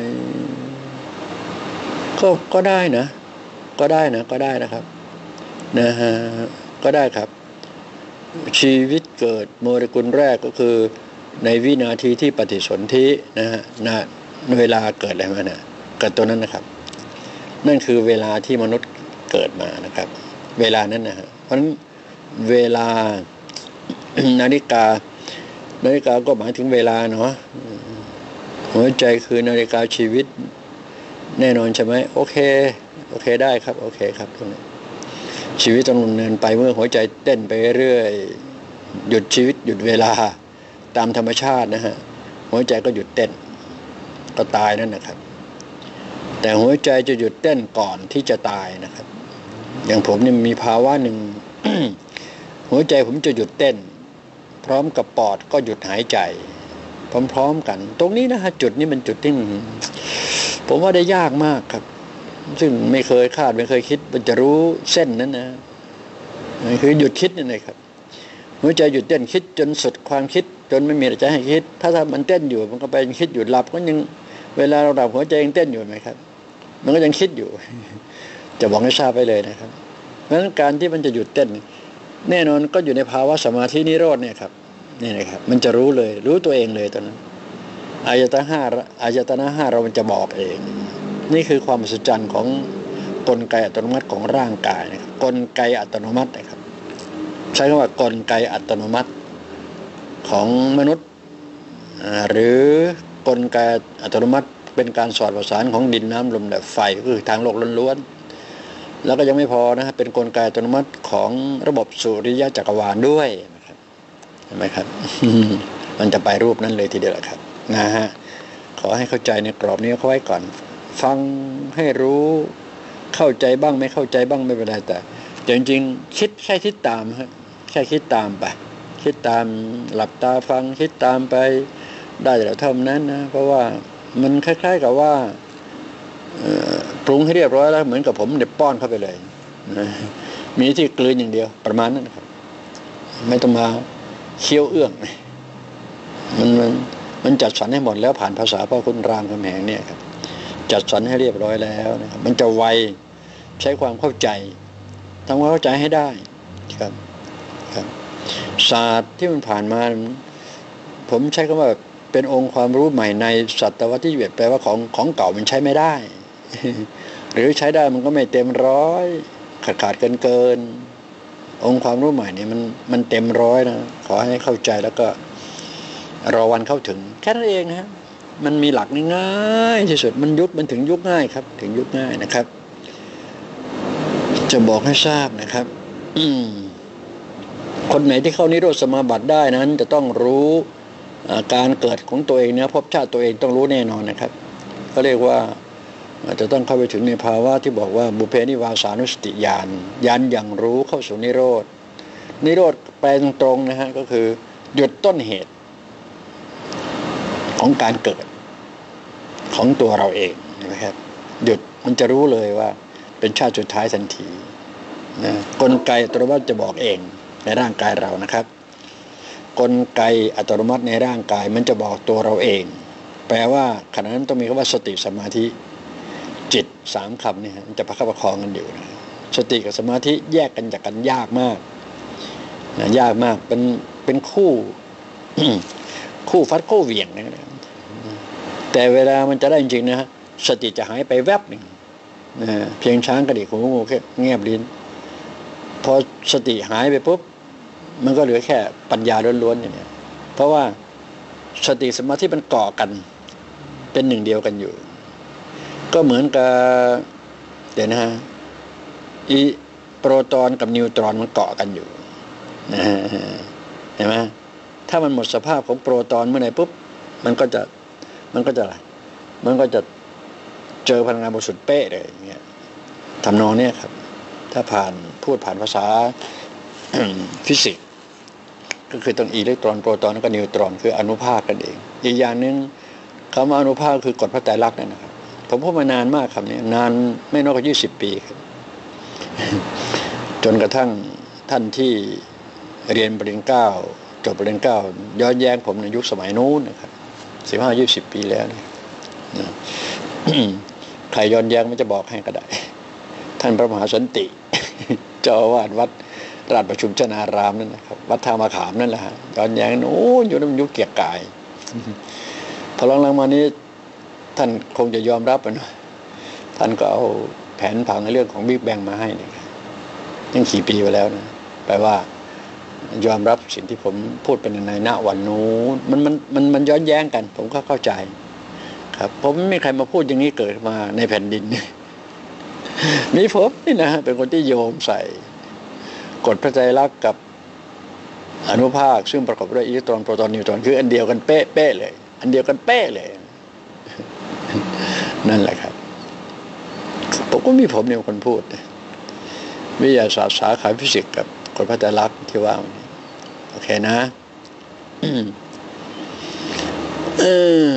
ก็ก็ได้นะก็ได้นะก็ได้นะครับนะฮะก็ได้ครับชีวิตเกิดโมเลกุลแรกก็คือในวินาทีที่ปฏิสนธินะฮะนะเวลาเกิดอะไรมาเนี่ยเกิดตัวนั้นนะครับนั่นคือเวลาที่มนุษย์เกิดมานะครับเวลานั้นนะฮะเพราะฉะนั้นเวลา นาฬิกานาฬิกาก็หมายถึงเวลาเนาะหัวใจคือนาฬิกาชีวิตแน่นอนใช่ไหมโอเคโอเคได้ครับโอเคครับตรงนี้ชีวิตต้องดำเนินไปเมื่อหัวใจเต้นไปเรื่อยหยุดชีวิตหยุดเวลาตามธรรมชาตินะฮะหัวใจก็หยุดเต้นก็ตายนั่นนะครับแต่หัวใจจะหยุดเต้นก่อนที่จะตายนะครับอย่างผมนี่มีภาวะหนึ่ง หัวใจผมจะหยุดเต้นพร้อมกับปอดก็หยุดหายใจพร้อมๆกันตรงนี้นะฮะจุดนี้มันจุดที่ผมว่าได้ยากมากครับซึ่งไม่เคยคาดไม่เคยคิดมันจะรู้เส้นนั้นนะคือหยุดคิดนี่เลยครับหัวใจหยุดเต้นคิดจนสุดความคิดจนไม่มีอะไรจะให้คิดถ้าถ้ามันเต้นอยู่มันก็ไปคิดอยู่หลับก็ยังเวลาเราหลับหัวใจยังเต้นอยู่ไหมครับมันก็ยังคิดอยู่จะบอกให้ทราบไปเลยนะครับเพราะฉะนั้นการที่มันจะหยุดเต้นแน่นอนก็อยู่ในภาวะสมาธินิโรธเนี่ยครับนี่นะครับมันจะรู้เลยรู้ตัวเองเลยตอนนั้นอายตนะห้าอายตนะห้าเรามันจะบอกเองนี่คือความมหัศจรรย์ของกลไกอัตโนมัติของร่างกายนะครับกลไกอัตโนมัตินะครับใช้คำว่ากลไกอัตโนมัติของมนุษย์หรือกลไกอัตโนมัติเป็นการสอดประสานของดินน้ำลมและไฟก็คือทางโลกล้วนๆแล้วก็ยังไม่พอนะฮะเป็นกลไกอัตโนมัติของระบบสุริยะจักรวาลด้วยนะครับเห็นไหมครับ มันจะไปรูปนั้นเลยทีเดียวแหละครับนะฮะขอให้เข้าใจในกรอบนี้เขาไว้ก่อนฟังให้รู้เข้าใจบ้างไม่เข้าใจบ้างไม่เป็นไรแต่จริงๆคิดแค่คิดตามฮะแค่คิดตามไปคิดตามหลับตาฟังคิดตามไปได้แต่เท่านั้นนะเพราะว่ามันคล้ายๆกับว่าปรุงให้เรียบร้อยแล้วเหมือนกับผมเด็บป้อนเข้าไปเลยมีที่กลืนอย่างเดียวประมาณนั้นครับไม่ต้องมาเคี้ยวเอื้องมันมันมันจัดสรรให้หมดแล้วผ่านภาษาพ่อคุณรามคำแหงเนี่ยครับจัดสรรให้เรียบร้อยแล้วนะครับมันจะไวใช้ความเข้าใจทำความเข้าใจให้ได้ครับครับศาสตร์ที่มันผ่านมาผมใช้คำว่าเป็นองค์ความรู้ใหม่ในศตวรรษที่ยี่สิบเอ็ดแปลว่าของของเก่ามันใช้ไม่ได้ หรือใช้ได้มันก็ไม่เต็มร้อยขาดขาดเกินเกินองค์ความรู้ใหม่เนี่ยมันมันเต็มร้อยนะขอให้เข้าใจแล้วก็รอวันเข้าถึงแค่นั้นเองนะฮะมันมีหลักง่ายที่สุดมันยุคมันถึงยุคง่ายครับถึงยุคง่ายนะครับจะบอกให้ทราบนะครับคนไหนที่เข้านิโรธสมาบัติได้นั้นจะต้องรู้การเกิดของตัวเองเนี่ยภพชาติตัวเองต้องรู้แน่นอนนะครับก็เรียกว่าจะต้องเข้าไปถึงในภาวะที่บอกว่าบุพเพนิวาสานุสติญาณญาณอย่างรู้เข้าสู่นิโรธนิโรธแปลตรงๆนะฮะก็คือหยุดต้นเหตุของการเกิดของตัวเราเองนะครับหยุดมันจะรู้เลยว่าเป็นชาติสุดท้ายทันทีนะกลไกอัตโนมัติจะบอกเองในร่างกายเรานะครับกกลไกอัตโนมัติในร่างกายมันจะบอกตัวเราเองแปลว่าขณะนั้นต้องมีคำว่าสติสมาธิจิตสามคำนี่มันจะประคับประคองกันอยู่นะสติกับสมาธิแยกกันจากกันยากมากนะยากมากเป็นเป็นคู่ คู่ฟัดคู่เหวี่ยงนะแต่เวลามันจะได้จริงๆนะสติจะหายไปแวบหนึ่งนะเพียงช้างกระดิกหูงูแค่แงบลิ้นพอสติหายไปปุ๊บมันก็เหลือแค่ปัญญาล้วนๆอย่างนี้เพราะว่าสติสมาธิมันเกาะกันเป็นหนึ่งเดียวกันอยู่ก็เหมือนกับเดี๋ยวนะฮะอีโปรตอนกับนิวตรอนมันเกาะกันอยู่นะเห็นไหมถ้ามันหมดสภาพของโปรตอนเมื่อไหร่ปุ๊บมันก็จะมันก็จะอะไรมันก็จะเจอพลังงานบริสุทธิ์เป๊ะเลยอย่างเงี้ยทำนองเนี้ยครับถ้าผ่านพูดผ่านภาษา ฟิสิกส์ก็คือต้องอิเล็กตรอนโปรตอนแล้วก็นิวตรอนคืออนุภาคกันเองอีกอย่างหนึ่งคำว่าอนุภาคคือกฎพระไตรลักษณ์นั่นนะครับผมพูดมานานมากคำนี้นานไม่น้อยกว่ายี่สิบปีครับ จนกระทั่งท่านที่เรียนปริญญาเก้าจบปริญญาเก้าย้อนแย้งผมในยุคสมัยนู้นนะครับสิบห้ายี่สิบปีแล้วนะใครย้อนแย้งไม่จะบอกให้ก็ได้ท่านพระมหาสันติ เจ้าอาวาสวัดราชประชุมชนารามนั่นนะครับวัดท่ามาขามนั่นแหละฮะย้อนแย้งโอ้อยู่ในยุคเกียรกาย พอหลังๆมานี้ท่านคงจะยอมรับนะท่านก็เอาแผนผังในเรื่องของบิ๊กแบงมาให้นี่ตั้งกี่ปีไปแล้วนะแปลว่ายอมรับสิ่งที่ผมพูดเป็นในณวันนู้นมันมันมันมันย้อนแย้งกันผมก็เข้าใจครับผมไม่มีใครมาพูดอย่างนี้เกิดมาในแผ่นดินมีผมนี่นะเป็นคนที่โยมใส่กฎพระไตรลักษณ์กับอนุภาคซึ่งประกอบด้วยอิเล็กตรอนโปรตอนนิวตรอนคืออันเดียวกันเป๊ะเป๊ะเลยอันเดียวกันเป๊ะเลยนั่นแหละครับผมก็มีผมเนี่ยคนพูดวิทยาศาสตร์สาขาฟิสิกส์กับกฎพระไตรลักษณ์ที่ว่าโอเคนะเออ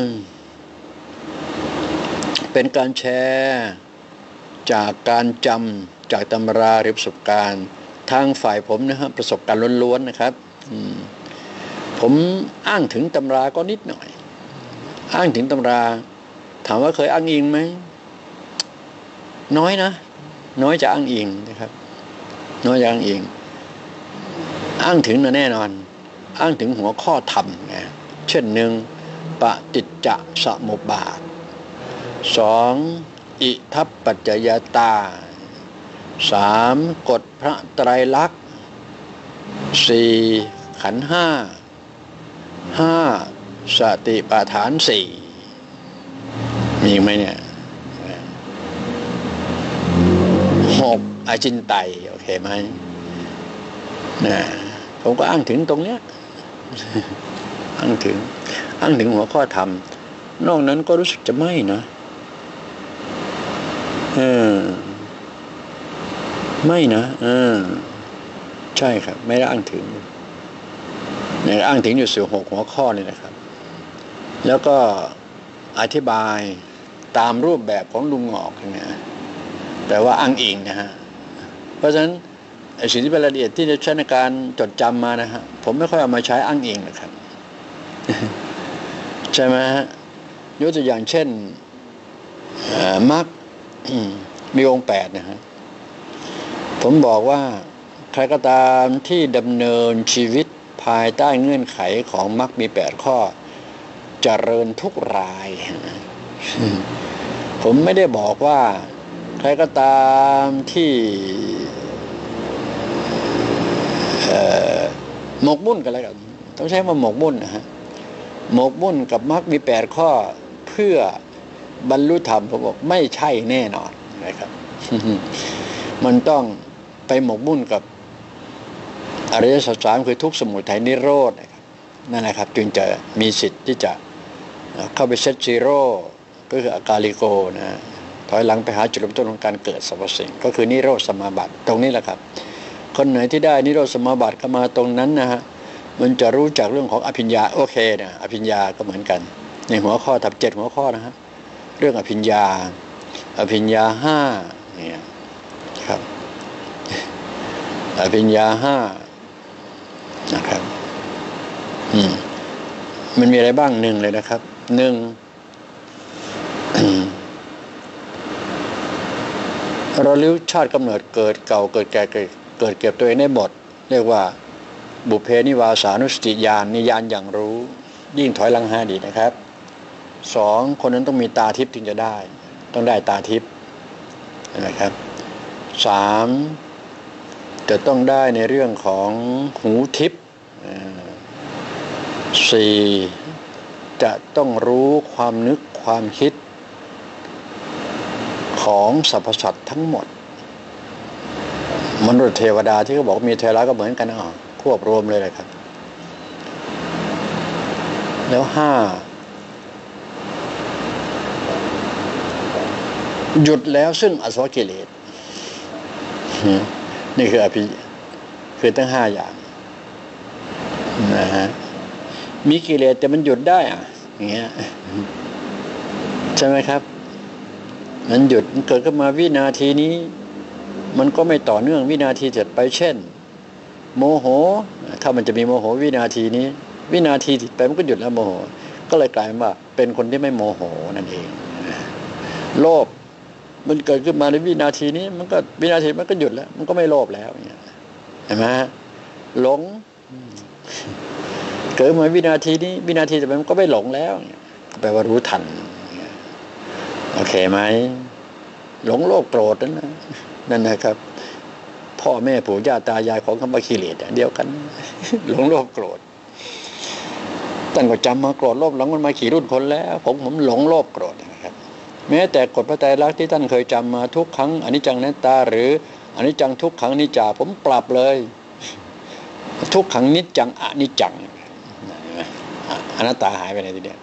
เป็นการแชร์จากการจำจากตำราหรือประสบการณ์ทางฝ่ายผมนะครับประสบการณ์ล้วนๆนะครับผมอ้างถึงตำราก็นิดหน่อยอ้างถึงตำราถามว่าเคยอ้างอิงไหมน้อยนะน้อยจะอ้างอิงนะครับน้อยจะอ้างอิงอ้างถึงนะแน่นอนอ้างถึงหัวข้อธรรมไงเช่นหนึ่งปฏิจจสมุปบาทสองอิทัปปัจจยตาสามกฎพระไตรลักษณ์สี่ขันธ์ห้าห้าสติปัฏฐานสี่มีไหมเนี่ยหกอจินไตยโอเคไหมนะผมก็อ้างถึงตรงเนี้ยอ้างถึงอ้างถึงหัวข้อธรรมนอกนั้นก็รู้สึกจะไม่นะเออไม่นะเออใช่ครับไม่ได้อ้างถึงเนี่ยอ้างถึงอยู่สี่หกหัวข้อนี่นะครับแล้วก็อธิบายตามรูปแบบของลุงหงอกเนี่ยแต่ว่าอ้างอิงนะฮะเพราะฉะนั้นสิ่งที่เป็นรายละเอียดที่จะใช้ในการจดจำมานะฮะผมไม่ค่อยเอามาใช้อ้างอิงนะครับ ใช่ไหมฮะยกตัวอย่างเช่นมรรคมีองค์แปดนะฮะผมบอกว่าใครก็ตามที่ดำเนินชีวิตภายใต้เงื่อนไขของมรรคมีแปดข้อเจริญทุกรายผมไม่ได้บอกว่าใครก็ตามที่หมกมุ่นกันแล้วกันต้องใช้ว่าหมกมุ่นนะฮะหมกมุ่นกับมรรคมีแปดข้อเพื่อบรรลุธรรมผมบอกไม่ใช่แน่นอนนะครับ มันต้องไปหมกมุ่นกับอริยสัจสามคือทุกข์สมุทัยนิโรธนะครับนั่นแหละครับจึงจะมีสิทธิ์ที่จะเข้าไปเซตซีโร่ก็คืออากาลิโกนะถอยหลังไปหาจุดเริ่มต้นของการเกิดสรรพสิ่งก็คือนิโรธสมาบัติตรงนี้แหละครับคนไหนที่ได้นิโรธสมาบัติเข้ามาตรงนั้นนะฮะมันจะรู้จักเรื่องของอภิญญาโอเคนะอภิญญาก็เหมือนกันในหัวข้อทับเจ็ดหัวข้อนะฮะเรื่องอภิญญาอภิญญาห้าเนี่ยครับอภิญญาห้านะครับอืมมันมีอะไรบ้างหนึ่งเลยนะครับหนึ่ง เราลิ้วชาติกำเนิดเกิดเก่าเกิดแก่เกิดเกิดเก็บตัวเองได้หมดเรียกว่าบุพเพนิวาสานุสติญาณนิญาณอย่างรู้ยิ่งถอยหลังห้าดีนะครับสองคนนั้นต้องมีตาทิพย์ถึงจะได้ต้องได้ตาทิพย์นะครับสามจะต้องได้ในเรื่องของหูทิพย์สี่จะต้องรู้ความนึกความคิดของสรรพสัตว์ทั้งหมดมนุษย์เทวดาที่เขาบอกมีเทวดาก็เหมือนกันอ่ะควบรวมเลยเลยครับแล้วห้าหยุดแล้วซึ่งอสวกิเลสนี่คืออภิคือทั้งห้าอย่างนะฮะมีกิเลสแต่มันหยุดได้อ่ะอย่างเงี้ยใช่ไหมครับมันหยุดมันเกิดขึ้นมาวินาทีนี้มันก็ไม่ต่อเนื่องวินาทีเสร็จไปเช่นโมโหถ้ามันจะมีโมโหวินาทีนี้วินาทีไปมันก็หยุดแล้วโมโหก็เลยกลายเป็นว่าเป็นคนที่ไม่โมโหนั่นเองโลภมันเกิดขึ้นมาในวินาทีนี้มันก็วินาทีมันก็หยุดแล้วมันก็ไม่โลภแล้วอย่างเงี้ยเห็นไหมหลงเกิดมาวินาทีนี้วินาทีต่อไปมันก็ไม่หลงแล้วแปลว่ารู้ทันโอเคไหมหลงโลภโกรธนั่นนะนั่นนะครับพ่อแม่ปู่ย่าตายายของคำว่ากิเลสเดียวกันหลงโลภโกรธตั้งก็จำมาโกรธโลภหลงมันมาขี่รุ่นคนแล้วผมผมหลงโลภโกรธนะครับแม้แต่กฎพระไตรลักษณ์ที่ท่านเคยจำมาทุกครั้งอนิจจังอนัตตาหรืออนิจจังทุกขังนิจจาผมปรับเลยทุกขังนิจจังอนิจจังอนัตตาหายไปไหนทีเดียว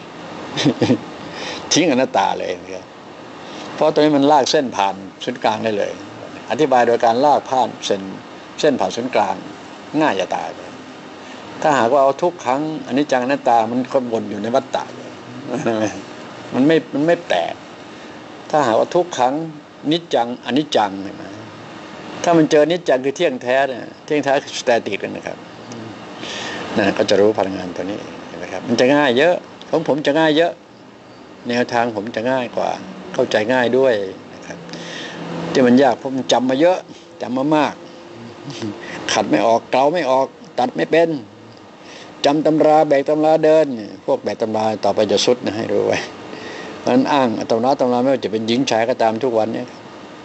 ทิ้งอนัตตาเลยครับเพราะตอนนี้มันลากเส้นผ่านศูนย์กลางได้เลยอธิบายโดยการลากผ่านเส้นเส้นผ่านศูนย์กลางง่ายจะตายไปถ้าหากว่าเอาทุกครั้งอนิจจังอนัตตามันก็วนอยู่ในวัฏฏะมันไม่มันไม่แปลกถ้าหากว่าทุกครั้งนิจจังอนิจจังเห็นไหมถ้ามันเจอนิจจังคือเที่ยงแท้เนี่ยเที่ยงแท้คือสแตติกกันนะครับนั่นก็จะรู้พลังงานตัวนี้นะครับมันจะง่ายเยอะของผมจะง่ายเยอะแนวทางผมจะง่ายกว่าเข้าใจง่ายด้วยนะครับที่มันยากเพราะมันจำมาเยอะจำมามากขัดไม่ออกเกลาไม่ออกตัดไม่เป็นจำตำราแบกตำราเดินพวกแบกตำราต่อไปจะสุดนะให้รู้ไว้มันอ้างตำราตำราไม่ว่าจะเป็นหญิงชายก็ตามทุกวันนี้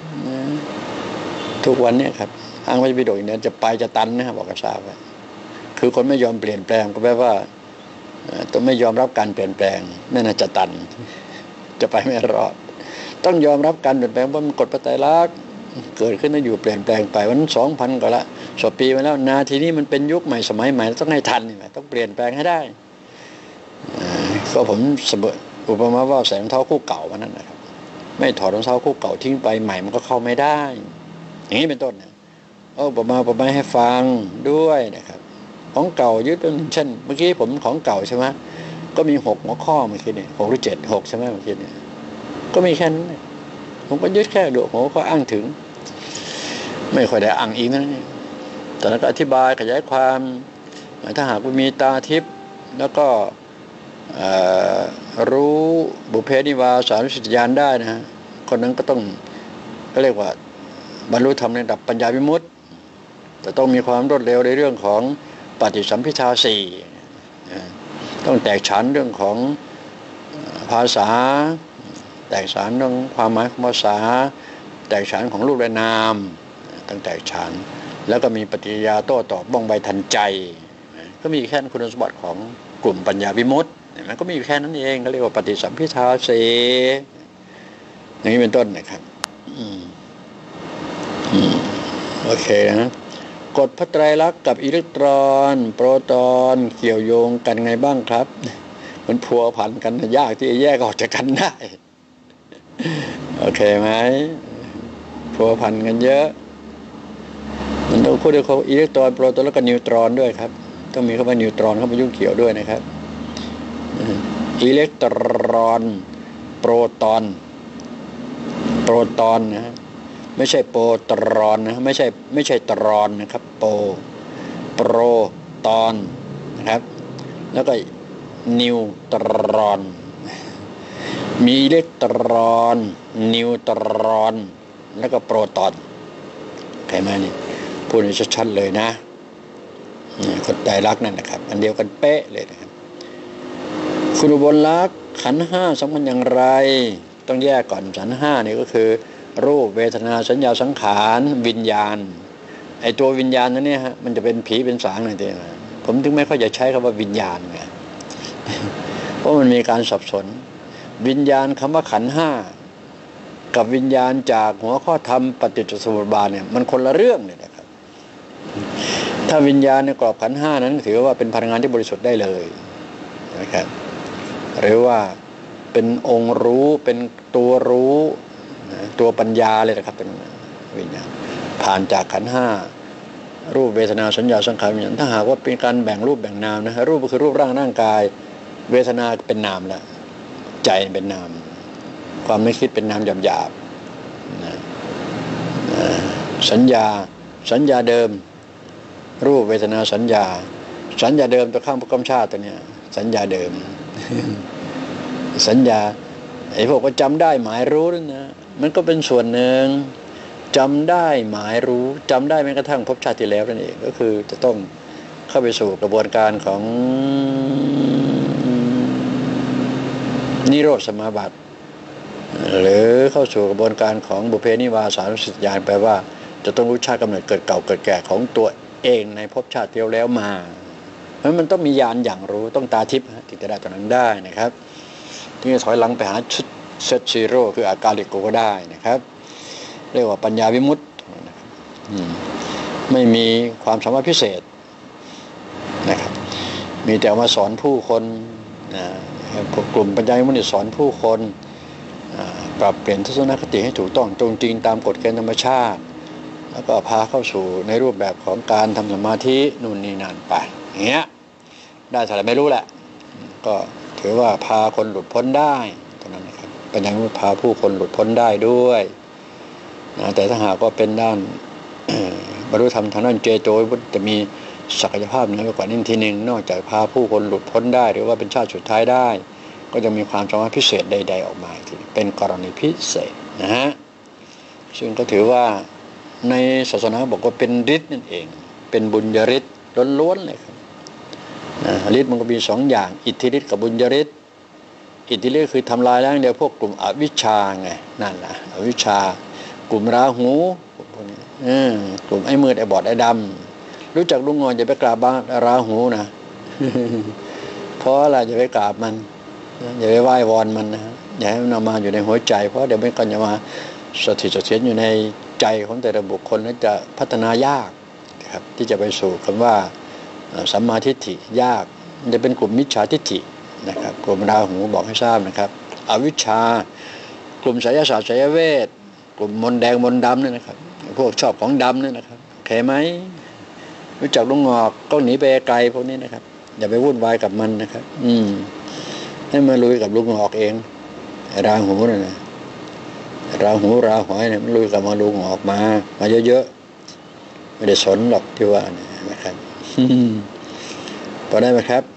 ทุกวันนี้ครับอ้างไม่ไปโดดเนี่ยจะไปจะตันนะครับบอกกระซาบไว้คือคนไม่ยอมเปลี่ยนแปลงก็แปลว่าต้องไม่ยอมรับการเปลี่ยนแปลงนั่นน่ะจะตันจะไปไม่รอดต้องยอมรับการเปลี่ยนแปลงเพราะมันกฎพระไตรลักษณ์เกิดขึ้นแล้วอยู่เปลี่ยนแปลงไปวันสองพันกว่าละสองปีมาแล้วนาทีนี้มันเป็นยุคใหม่สมัยใหม่ต้องให้ทันต้องเปลี่ยนแปลงให้ได้ก็ผมเสมออุปมาว่าใส่รองเท้าคู่เก่ามันนั่นนะครับไม่ถอดรองเท้าคู่เก่าทิ้งไปใหม่มันก็เข้าไม่ได้อย่างนี้เป็นต้นนะเอาอุปมาอุปไมยให้ฟังด้วยนะครับของเก่ายึดเป็นเช่นเมื่อกี้ผมของเก่าใช่ไหมก็มีหกหัวข้อเมื่อกี้เนี่ยหกหรือเจ็ดหกใช่ไหมเมื่อกี้เนี่ยก็มีแค่นั้นผมก็ยึดแค่ดูหัวข้ออ้างถึงไม่ค่อยได้อ้างอีกนั่นเองแต่แล้วก็อธิบายขยายความถ้าหากว่ามีตาทิพย์แล้วก็รู้บุพเพนิวาสานุสติญาณได้นะฮะคนนั้นก็ต้องก็เรียกว่าบรรลุธรรมในระดับปัญญาวิมุตติแต่ต้องมีความรวดเร็วในเรื่องของปฏิสัมภิทาสี่ต้องแตกฉานเรื่องของภาษาแตกฉานเรื่องความหมายของภาษาแตกฉานของรูปและนามต้องแตกฉานแล้วก็มีปฏิกิริยาโต้ตอบบ้องใบทันใจก็มีแค่คุณสมบัติของกลุ่มปัญญาวิมุตติมันก็มีแค่นั้นเองเขาเรียกว่าปฏิสัมภิทาสี่อย่างนี้เป็นต้นนะครับอืมอืมโอเคนะกฎพระไตรลักษณ์กับอิเล็กตรอนโปรตอนเกี่ยวโยงกันไงบ้างครับมันพัวพันกันยากที่จะแยกออกจากกันได้โอเคไหมพัวพันกันเยอะมันต้องพูดถึงเขาอิเล็กตรอนโปรตอนแล้วก็นิวตรอนด้วยครับต้องมีคำว่านิวตรอนเข้ามายุ่งเกี่ยวด้วยนะครับอิเล็กตรอนโปรตอนโปรตอนนะไม่ใช่โปรตรอนนะไม่ใช่ไม่ใช่ตรอนนะครับโปรโปรตอนนะครับแล้วก็นิวตรอนมีอิเล็กตรอนนิวตรอนแล้วก็โปรตอนใครมานี่พูดให้ชัดๆเลยนะคนใจรักนั่นนะครับอันเดียวกันเป๊ะเลยนะครับคุณอุบลรักขันธ์ห้าสำคัญอย่างไรต้องแยกก่อนขันธ์ห้านี่ก็คือรูปเวทนาสัญญาสังขารวิญญาณไอ้ตัววิญญาณนั่นเนี่ยฮะมันจะเป็นผีเป็นสางอะไรตัวนี้ผมถึงไม่ค่อยจะใช้คำว่าวิญญาณไงเพราะมันมีการสับสนวิญญาณคำว่าขันธ์ห้ากับวิญญาณจากหัวข้อธรรมปฏิจจสมุปบาทเนี่ยมันคนละเรื่องเลยนะครับถ้าวิญญาณในกรอบขันธ์ห้านั้นถือว่าเป็นพลังงานที่บริสุทธิ์ได้เลยนะครับหรือว่าเป็นองค์รู้เป็นตัวรู้ตัวปัญญาเลยนะครับเป็นวิญญาณผ่านจากขันธ์ห้ารูปเวทนาสัญญาสังขารวิญญาณถ้าหากว่าเป็นการแบ่งรูปแบ่งนามนะรูปก็คือรูปร่างร่างกายเวทนาเป็นนามแล้วใจเป็นนามความไม่คิดเป็นนามหยาบๆนะสัญญาสัญญาเดิมรูปเวทนาสัญญาสัญญาเดิมตัวข้างพระกำชาติตัวเนี้ยสัญญาเดิม สัญญาไอ้พวกก็จำได้หมายรู้นั่นนะมันก็เป็นส่วนหนึ่งจำได้หมายรู้จำได้แม้กระทั่งภพชาติที่แล้วนั่นเองก็คือจะต้องเข้าไปสู่กระบวนการของนิโรธสมาบัติหรือเข้าสู่กระบวนการของบุพเพนิวาสานุสติญาณแปลว่าจะต้องรู้ชาติกำเนิดเกิดเก่าเกิดแก่ของตัวเองในภพชาติที่แล้วมาเพราะมันต้องมีญาณอย่างรู้ต้องตาทิพย์ถึงจะได้ตอนนั้นได้นะครับที่จะถอยหลังไปหาชุดเซตซีโร่คืออากาลิโกก็ได้นะครับเรียกว่าปัญญาวิมุตติไม่มีความสามารถพิเศษนะครับมีแต่มาสอนผู้คนกลุ่มปัญญาวิมุตติสอนผู้คนปรับเปลี่ยนทัศนคติให้ถูกต้องตรงจริงตามกฎเกณฑ์ธรรมชาติแล้วก็พาเข้าสู่ในรูปแบบของการทำสมาธินู่นนี่นั่นไปอย่างเงี้ยได้เท่าไหร่ไม่รู้แหละก็ถือว่าพาคนหลุดพ้นได้เท่านั้นนะครับปัญญาวิมุตติพาผู้คนหลุดพ้นได้ด้วยนะแต่ถ้าหากว่าเป็นด้านบรรลุธรรมทางด้านเจโตวิมุตติจะมีศักยภาพเหนือกว่านี้ทีหนึ่งนอกจากพาผู้คนหลุดพ้นได้หรือว่าเป็นชาติสุดท้ายได้ก็จะมีความสามารถพิเศษใดๆออกมาทีเป็นกรณีพิเศษนะฮะซึ่งก็ถือว่าในศาสนาบอกว่าเป็นฤทธิ์นั่นเองเป็นบุญญาฤทธิ์ล้วนๆเลยครับฤทธิ์มันก็มีสองอย่างอิทธิฤทธิ์กับบุญญาฤทธิ์อิทธิฤทธิ์คือทำลายล้างเดียวพวกกลุ่มอวิชชาไงนั่นแหละอวิชชากลุ่มราหูพวกนี้กลุ่มไอ้มืดไอ้บอดไอ้ดำรู้จักลุงงอนอย่าไปกราบบ้านราหูนะ เพราะอะไรอย่าไปกราบมันอย่าไปไหว้วอนมันนะอย่าให้มันมาอยู่ในหัวใจเพราะเดี๋ยวมันก็จะมาสถิตสถิตอยู่ในใจของแต่ละบุคคลนั้นจะพัฒนายากครับที่จะไปสู่คำว่าสัมมาทิฏฐิยากมันจะเป็นกลุ่มมิจฉาทิฏฐินะครับกลุ่มราหูบอกให้ทราบนะครับอวิชชากลุ่มไสยศาสตร์ไสยเวทกลุ่มมนต์แดงมนต์ดำนี่นะครับพวกชอบของดำนี่นะครับเข้าไหมรู้จักลุงงอกก็หนีไปไกลพวกนี้นะครับอย่าไปวุ่นวายกับมันนะครับอืมให้มาลุยกับลุงงอกเองราหูนี่นะราหูราหอยเนี่ยมันลุยกับมาลุงงอกมามาเยอะๆไม่ได้สนหรอกที่ว่านะครับพอได้ไหมครับ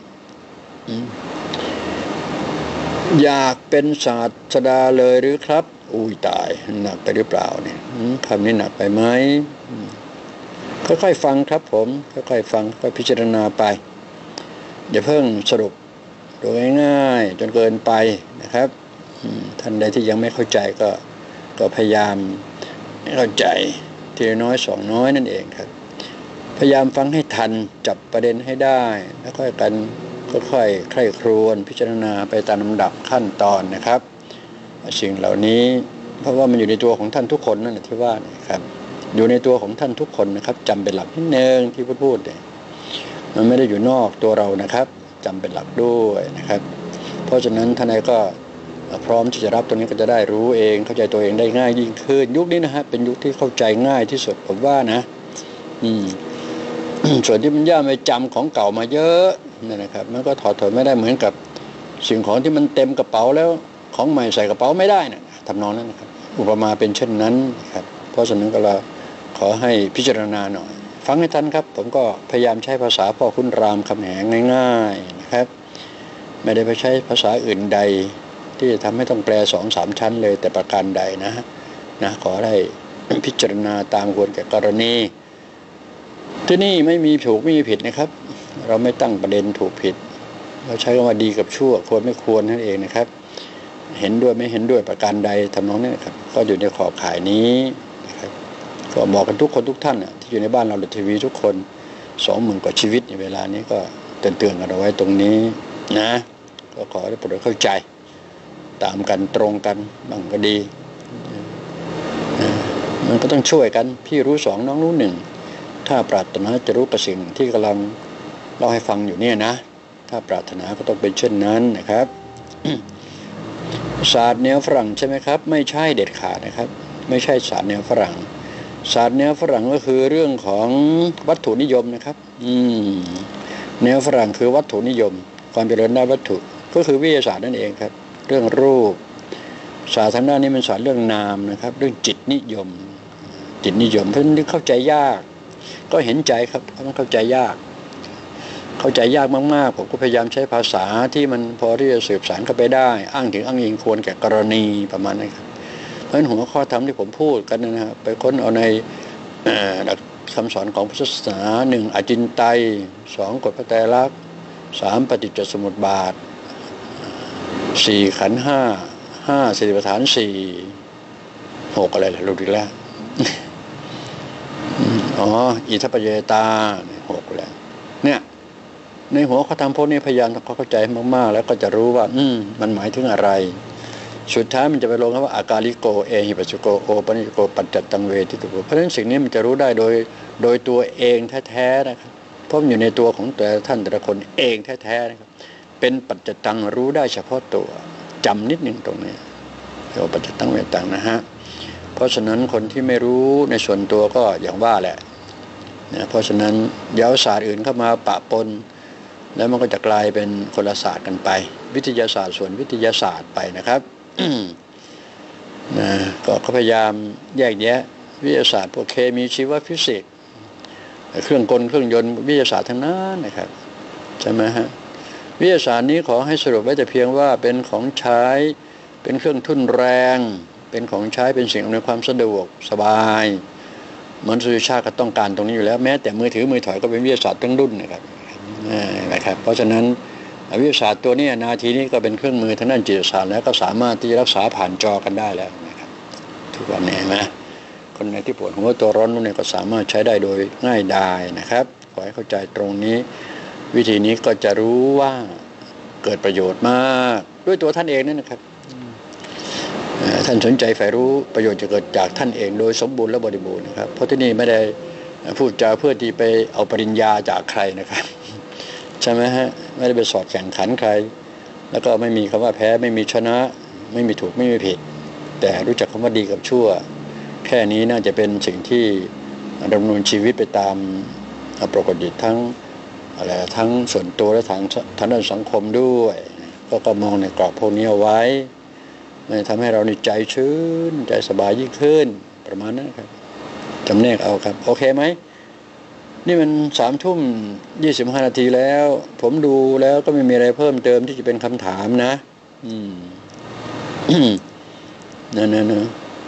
อยากเป็นศาสดาเลยหรือครับอุ้ยตายหนักไปหรือเปล่าเนี่ยคำนี้หนักไปไหมค่อยๆฟังครับผมค่อยๆฟังค่อยพิจารณาไปอย่าเพิ่งสรุปโดยง่ายๆจนเกินไปนะครับท่านใดที่ยังไม่เข้าใจก็ก็พยายามให้เข้าใจทีละน้อยสองน้อยนั่นเองครับพยายามฟังให้ทันจับประเด็นให้ได้แล้วค่อยกันค่อยๆใคร่ครวญพิจารณาไปตามลำดับขั้นตอนนะครับสิ่งเหล่านี้เพราะว่ามันอยู่ในตัวของท่านทุกคนนั่นแหละที่ว่านะครับอยู่ในตัวของท่านทุกคนนะครับจำเป็นหลักนิดนึงที่พูดพูดเนี่ยมันไม่ได้อยู่นอกตัวเรานะครับจำเป็นหลักด้วยนะครับเพราะฉะนั้นท่านใดก็พร้อมที่จะรับตรงนี้ก็จะได้รู้เองเข้าใจตัวเองได้ง่ายยิ่งขึ้นยุคนี้นะฮะเป็นยุคที่เข้าใจง่ายที่สุดผมว่านะอืม ส่วนที่มันย่าไปจำของเก่ามาเยอะนี่นะครับมันก็ถอดถอนไม่ได้เหมือนกับสิ่งของที่มันเต็มกระเป๋าแล้วของใหม่ใส่กระเป๋าไม่ได้นะทำนองนั้นนะครับอุปมาเป็นเช่นนั้นครับเพราะฉะนั้นก็เราขอให้พิจารณาหน่อยฟัฟังให้ทันครับผมก็พยายามใช้ภาษาพ่อขุนรามคำแหงง่ายๆนะครับไม่ได้ไปใช้ภาษาอื่นใดที่จะทำให้ต้องแปลสองสามชั้นเลยแต่ประการใดนะนะขอได้พิจารณาตามควรแก่กรณีที่นี่ไม่มีถูกไม่มีผิดนะครับเราไม่ตั้งประเด็นถูกผิดเราใช้คำว่าดีกับชั่วควรไม่ควรนั่นเองนะครับเห็นด้วยไม่เห็นด้วยประการใดทำนองนี้นะครับก็อยู่ในขอบข่ายนี้นะครับก็บอกกันทุกคนทุกท่านที่อยู่ในบ้านเราหรือทีวีทุกคนสองหมื่นกว่าชีวิตในเวลานี้ก็เตือนๆกันเอาไว้ตรงนี้นะก็ขอให้โปรดเข้าใจตามกันตรงกันบ้างก็ดีมันก็ต้องช่วยกันพี่รู้สองน้องรู้หนึ่งถ้าปรารถนาจะรู้กับสิ่งที่กำลังเล่าให้ฟังอยู่เนี่ยนะถ้าปรารถนาก็ต้องเป็นเช่นนั้นนะครับ ศาสตร์แนวฝรั่งใช่ไหมครับไม่ใช่เด็ดขาดนะครับไม่ใช่ศาสตร์แนวฝรั่งศาสตร์แนวฝรั่งก็คือเรื่องของวัตถุนิยมนะครับอืมแนวฝรั่งคือวัตถุนิยมความเจริญด้านวัตถุก็คือวิทยาศาสตร์นั่นเองครับเรื่องรูปศาสตร์ทางด้านนี้มันสอนเรื่องนามนะครับเรื่องจิตนิยมจิตนิยมเพราะฉะนั้นเข้าใจยากก็เห็นใจครับมันเข้าใจยากเข้าใจยากมากๆผมก็พยายามใช้ภาษาที่มันพอที่จะสืบสารเข้าไปได้อ้างถึงอ้างอิงควรแก่กรณีประมาณนั้นครับเพราะฉะนั้นหัวข้อธรรมที่ผมพูดกันนะครับไปค้นเอาในหลักคำสอนของพุทธศาสนาหนึ่งอจินไตยสองกฎพระไตรลักษณ์สามปฏิจจสมุปบาทสี่ขันธ์ห้าห้าสติปัฏฐานสี่หกอะไรล่ะรู้ดีแล้วอ๋ออิทัปปัจจยตาหกแล้วเนี่ยในหัวข้อธรรมพวกนี้พยายามทำความเข้าใจมากๆแล้วก็จะรู้ว่าอืมมันหมายถึงอะไรสุดท้ายมันจะไปลงคำว่าอากาลิโกเอหิปัสสโกโอปนิโกปัจจัตตังเวทิตุโกเพราะฉะนั้นสิ่งนี้มันจะรู้ได้โดยโดยตัวเองแท้ๆนะครับเพราะมันอยู่ในตัวของแต่ท่านแต่ละคนเองแท้ๆนะครับเป็นปัจจัตตังรู้ได้เฉพาะตัวจำนิดหนึ่งตรงนี้เรียกว่าปัจจัตตังเวตังนะฮะเพราะฉะนั้นคนที่ไม่รู้ในส่วนตัวก็อย่างว่าแหละนะเพราะฉะนั้นอย่าเอาศาสตร์อื่นเข้ามาปะปนแล้วมันก็จะกลายเป็นคนละศาสตร์กันไปวิทยาศาสตร์ส่วนวิทยาศาสตร์ไปนะครับนะก็พยายามแยกแยะวิทยาศาสตร์พวกเคมีชีวฟิสิกส์เครื่องกลเครื่องยนต์วิทยาศาสตร์ทั้งนั้นนะครับใช่ไหมฮะวิทยาศาสตร์นี้ขอให้สรุปไว้แต่เพียงว่าเป็นของใช้เป็นเครื่องทุ่นแรงเป็นของใช้เป็นสิ่งอำนวยความสะดวกสบายมนุษยชาติก็ต้องการตรงนี้อยู่แล้วแม้แต่มือถือมือถอยก็เป็นวิทยาศาสตร์ทั้งรุ่นนะครับนะครับเพราะฉะนั้นวิทยาศาสตร์ตัวนี้นาทีนี้ก็เป็นเครื่องมือทางด้านจิตศาสตร์แล้วก็สามารถที่จะรักษาผ่านจอกันได้แล้วนะครับทุกวันนี้นะคนไหนที่ปวดหัวตัวร้อนนู่นเนี่ยก็สามารถใช้ได้โดยง่ายดายนะครับขอให้เข้าใจตรงนี้วิธีนี้ก็จะรู้ว่าเกิดประโยชน์มากด้วยตัวท่านเองนั่นนะครับท่านสนใจใฝ่รู้ประโยชน์จะเกิดจากท่านเองโดยสมบูรณ์และบริบูรณ์นะครับเพราะที่นี่ไม่ได้พูดจาเพื่อที่ไปเอาปริญญาจากใครนะครับใช่ไหมฮะไม่ได้ไปสอบแข่งขันใครแล้วก็ไม่มีคำว่าแพ้ไม่มีชนะไม่มีถูกไม่มีผิดแต่รู้จักคำว่าดีกับชั่วแค่นี้น่าจะเป็นสิ่งที่ดำเนินชีวิตไปตามปกติทั้งอะไรทั้งส่วนตัวและทางทางด้านสังคมด้วยก็ก็มองในกรอบพวกนี้เอาไว้มันทำให้เราในใจชื้นใจสบายยิ่งขึ้นประมาณนั้นครับจำแนกเอาครับโอเคไหมนี่มันสามทุ่มยี่สิบห้านาทีแล้วผมดูแล้วก็ไม่มีอะไรเพิ่มเติมที่จะเป็นคำถามนะอืมนั่นๆนะ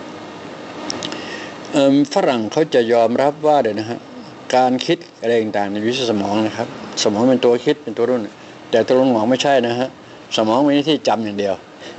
เอ่อฝรั่งเขาจะยอมรับว่าเดี๋ยวนะฮะการคิดอะไรต่างๆในวิชาสมองนะครับสมองเป็นตัวคิดเป็นตัวรุ่นแต่ตัวสมองไม่ใช่นะฮะสมองมีหน้าที่จำอย่างเดียว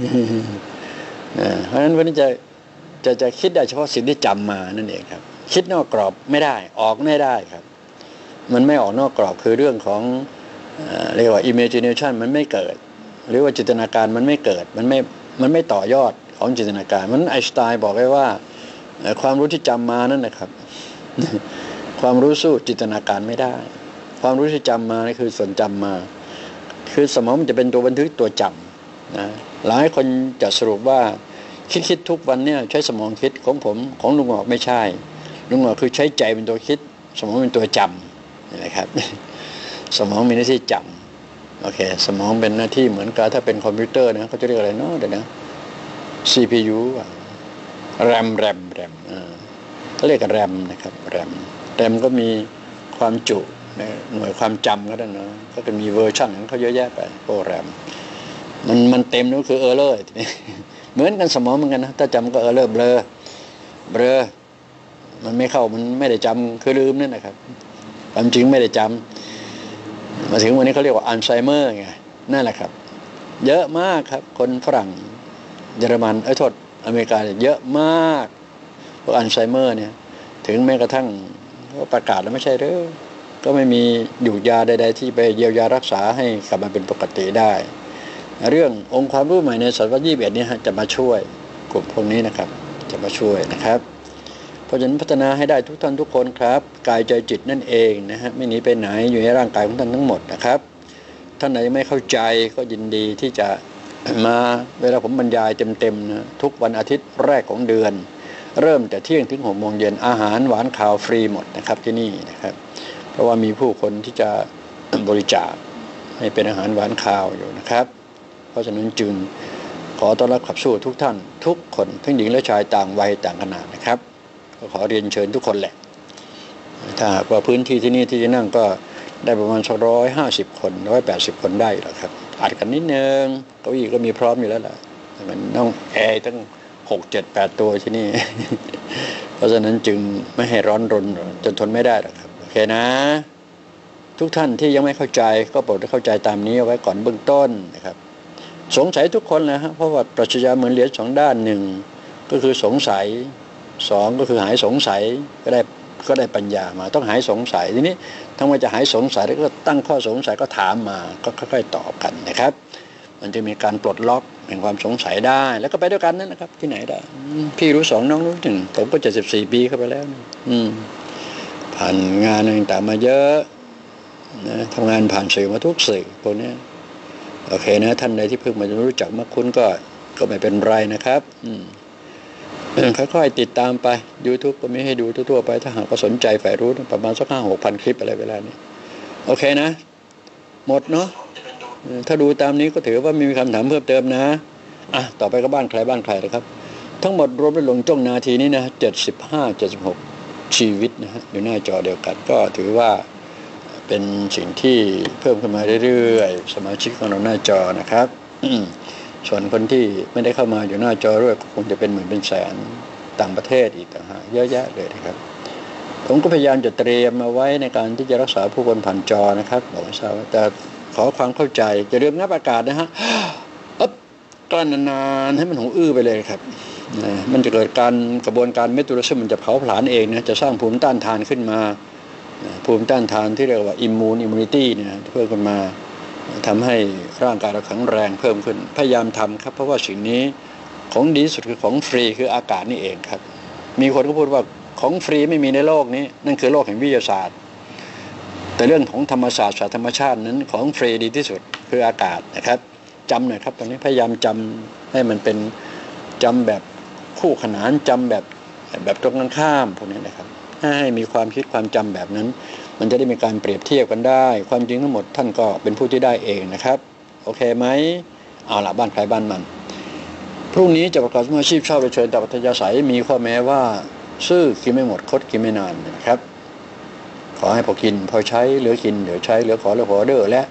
เพราะฉะนั้นวันนี้จะจะจะคิดได้เฉพาะสิ่งที่จำมานั่นเองครับคิดนอกกรอบไม่ได้ออกไม่ได้ครับมันไม่ออกนอกกรอบคือเรื่องของเรียกว่า imagination มันไม่เกิดหรือว่าจินตนาการมันไม่เกิดมันไม่มันไม่ต่อยอดของจินตนาการมันไอน์สไตน์บอกไว้ว่าความรู้ที่จำมานั่นนะครับความรู้สู้จินตนาการไม่ได้ความรู้ที่จำมานี่คือส่วนจำมาคือสมองมันจะเป็นตัวบันทึกตัวจำนะหลายคนจะสรุปว่าคิดคิดทุกวันเนี่ยใช้สมองคิดของผมของลุงหงอกไม่ใช่ลุงหงอกคือใช้ใจเป็นตัวคิดสมองเป็นตัวจำนะครับสมองมีหน้าที่จำโอเคสมองเป็นหน้าที่เหมือนกับถ้าเป็นคอมพิวเตอร์นะเขาจะเรียกอะไรเนาะเดี๋ยวนะ ซี พี ยู แรม แรม แรมเขาเรียกแรมนะครับแรมแรมก็มีความจุหน่วยความจำก็ได้นะก็จะมีเวอร์ชันของเขาเยอะแยะไปโปรแกรมมันมันเต็มนั่นคือเออร์เลอร์เหมือนกันสมองเหมือนกันนะถ้าจำก็เออร์เลอร์เบลอเบลอมันไม่เข้ามันไม่ได้จำคือลืมนั่นนะครับความจริงไม่ได้จำมาถึงวันนี้เขาเรียกว่าอัลไซเมอร์ไงนั่นแหละครับเยอะมากครับคนฝรั่งเยอรมันไอ้โทษอเมริกาเยอะมากพวกอัลไซเมอร์เนี่ยถึงแม้กระทั่งก็ประกาศแล้วไม่ใช่หรือก็ไม่มีหยุดยาใดๆที่ไปเยียวยารักษาให้กลับมาเป็นปกติได้เรื่ององค์ความรู้ใหม่ในศตวรรษที่ยี่สิบเอ็ดนี้จะมาช่วยกลุ่มพวกนี้นะครับจะมาช่วยนะครับเพราะฉะนั้นพัฒนาให้ได้ทุกท่านทุกคนครับกายใจจิตนั่นเองนะฮะไม่หนีไปไหนอยู่ในร่างกายของท่านทั้งหมดนะครับท่านไหนไม่เข้าใจก็ยินดีที่จะมาเวลาผมบรรยายเต็มๆนะทุกวันอาทิตย์แรกของเดือนเริ่มแต่เที่ยงถึงหกโมงเย็นอาหารหวานข้าวฟรีหมดนะครับที่นี่นะครับเพราะว่ามีผู้คนที่จะบริจาคให้เป็นอาหารหวานข้าวอยู่นะครับเพราะฉะนั้นจึงขอต้อนรับขับสู้ทุกท่านทุกคนทั้งหญิงและชายต่างวัยต่างขนาดนะครับก็ขอเรียนเชิญทุกคนแหละถ้าว่าพื้นที่ที่นี่ที่จะนั่งก็ได้ประมาณสักร้อยห้าสิบคนร้อยแปดสิบคนได้หรอกครับอัดกันนิดนึงเก้าอี้ก็มีพร้อมอยู่แล้วล่ะมันต้องแอร์ตั้งหกเจ็ดแปดตัวที่นี่ เพราะฉะนั้นจึงไม่ให้ร้อนรนจนทนไม่ได้หรอกครับโอเคนะทุกท่านที่ยังไม่เข้าใจก็โปรดเข้าใจตามนี้เอาไว้ก่อนเบื้องต้นนะครับสงสัยทุกคนนะฮะเพราะว่าปรัชญาเหมือนเหรียญสองด้านหนึ่งก็คือสงสัยสองก็คือหายสงสัยก็ได้ก็ได้ปัญญามาต้องหายสงสัยทีนี้ถ้าว่าจะหายสงสัยแล้วก็ตั้งข้อสงสัยก็ถามมาก็ค่อยๆตอบกันนะครับมันจะมีการปลดล็อกแห่งความสงสัยได้แล้วก็ไปด้วยกันนั่นนะครับที่ไหนได้พี่รู้สองน้องรู้หนึ่งผมก็เจ็ดสิบสี่ปีเข้าไปแล้วอืมผ่านงานต่างๆมาเยอะนะทำงานผ่านสื่อมาทุกสื่อพวกนี้โอเคนะท่านใดที่เพิ่งมารู้จักมาคุ้นก็ก็ไม่เป็นไรนะครับอืมค่อยๆติดตามไป YouTube ก็มีให้ดูทั่วๆไปถ้าหากว่าสนใจใฝ่รู้ประมาณสักห้าหกพันคลิปอะไรเวลานี้โอเคนะหมดเนาะถ้าดูตามนี้ก็ถือว่ามีคำถามเพิ่มเติมนะอ่ะต่อไปก็บ้านใครบ้านใครนะครับทั้งหมดรวมไปลงจ้องนาทีนี้นะเจ็ดสิบห้าเจ็ดสิบหกชีวิตนะฮะอยู่หน้าจอเดียวกันก็ถือว่าเป็นสิ่งที่เพิ่มขึ้นมาเรื่อยๆสมาชิกของเราหน้าจอนะครับส่วนคนที่ไม่ได้เข้ามาอยู่หน้าจอด้วยคงจะเป็นหมื่นเป็นแสนต่างประเทศอีกต่างหากเยอะแยะเลยนะครับผมก็พยายามจะเตรียมมาไว้ในการที่จะรักษาผู้คนผ่านจอนะครับบอกให้ทราบแต่ขอความเข้าใจจะเริ่มงับอากาศนะฮะอ๊บกลั้นนานๆให้มันหูอื้อไปเลยครับมันจะเกิดการกระบวนการเมตาบอลิซึมมันจะเผาผลาญเองนะจะสร้างภูมิต้านทานขึ้นมาภูมิต้านทานที่เรียกว่าอิมมูนอิมมูนิตี้เนี่ยเพิ่มขึ้นมาทำให้ร่างกายเราแข็งแรงเพิ่มขึ้นพยายามทำครับเพราะว่าสิ่งนี้ของดีสุดคือของฟรีคืออากาศนี่เองครับมีคนก็พูดว่าของฟรีไม่มีในโลกนี้นั่นคือโลกแห่งวิทยาศาสตร์แต่เรื่องของธรรมศาสตร์ศาสตร์ธรรมชาตินั้นของฟรีดีที่สุดคืออากาศนะครับจำหน่อยครับตอนนี้พยายามจำให้มันเป็นจำแบบคู่ขนานจำแบบแบบตรงกันข้ามพวกนี้นะครับให้มีความคิดความจำแบบนั้นมันจะได้มีการเปรียบเทียบกันได้ความจริงทั้งหมดท่านก็เป็นผู้ที่ได้เองนะครับโอเคไหมเอาละบ้านใครบ้านมันพรุ่งนี้จะประกาศอาชีพเช่าโดยเชิญแต่ปัทยาศัยมีข้อแม้ว่าซื้อกินไม่หมดคดกินไม่นานนะครับขอให้พอกินพอใช้เหลือกินเหลือใช้เหลือขอเหลือขอเด้อและ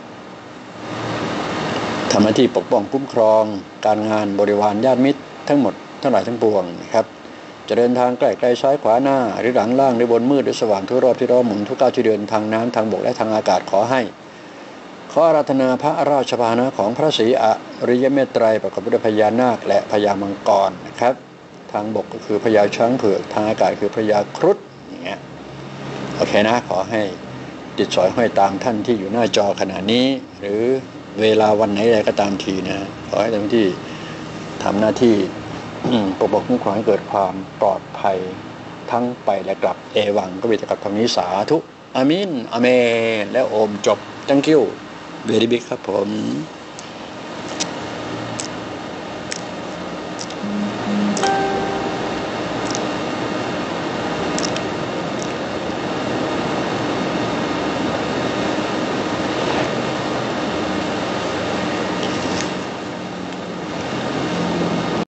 ทำหน้าที่ปกป้องคุ้มครองการงานบริวารญาติมิตรทั้งหมดทั้งหลายทั้งปวงนะครับจะเดินทางใกล้ไกลซ้ายขวาหน้าหรือหลังล่างหรือบนมืดหรือสว่างทุกรอบที่รอบหมุนทุกก้าวที่เดินทางน้ำทางบกและทางอากาศขอให้ขออาราธนาพระราชพาหนะของพระศรีอริยเมตไตรประกอบด้วยพญานาคและพญามังกรนะครับทางบกก็คือพญาช้างเผือกทางอากาศคือพญาครุฑอย่างเงี้ยโอเคนะขอให้ติดสอยห้อยตามท่านที่อยู่หน้าจอขณะนี้หรือเวลาวันไหนใดก็ตามทีนะขอให้ท่านที่ทำหน้าที่ปกป้องคุ้มครองให้เกิดความปลอดภัยทั้งไปและกลับเอวังก็มีแต่กับทางนี้สาธุอามินอาเมนและโอมจบ thank you very big ครับผม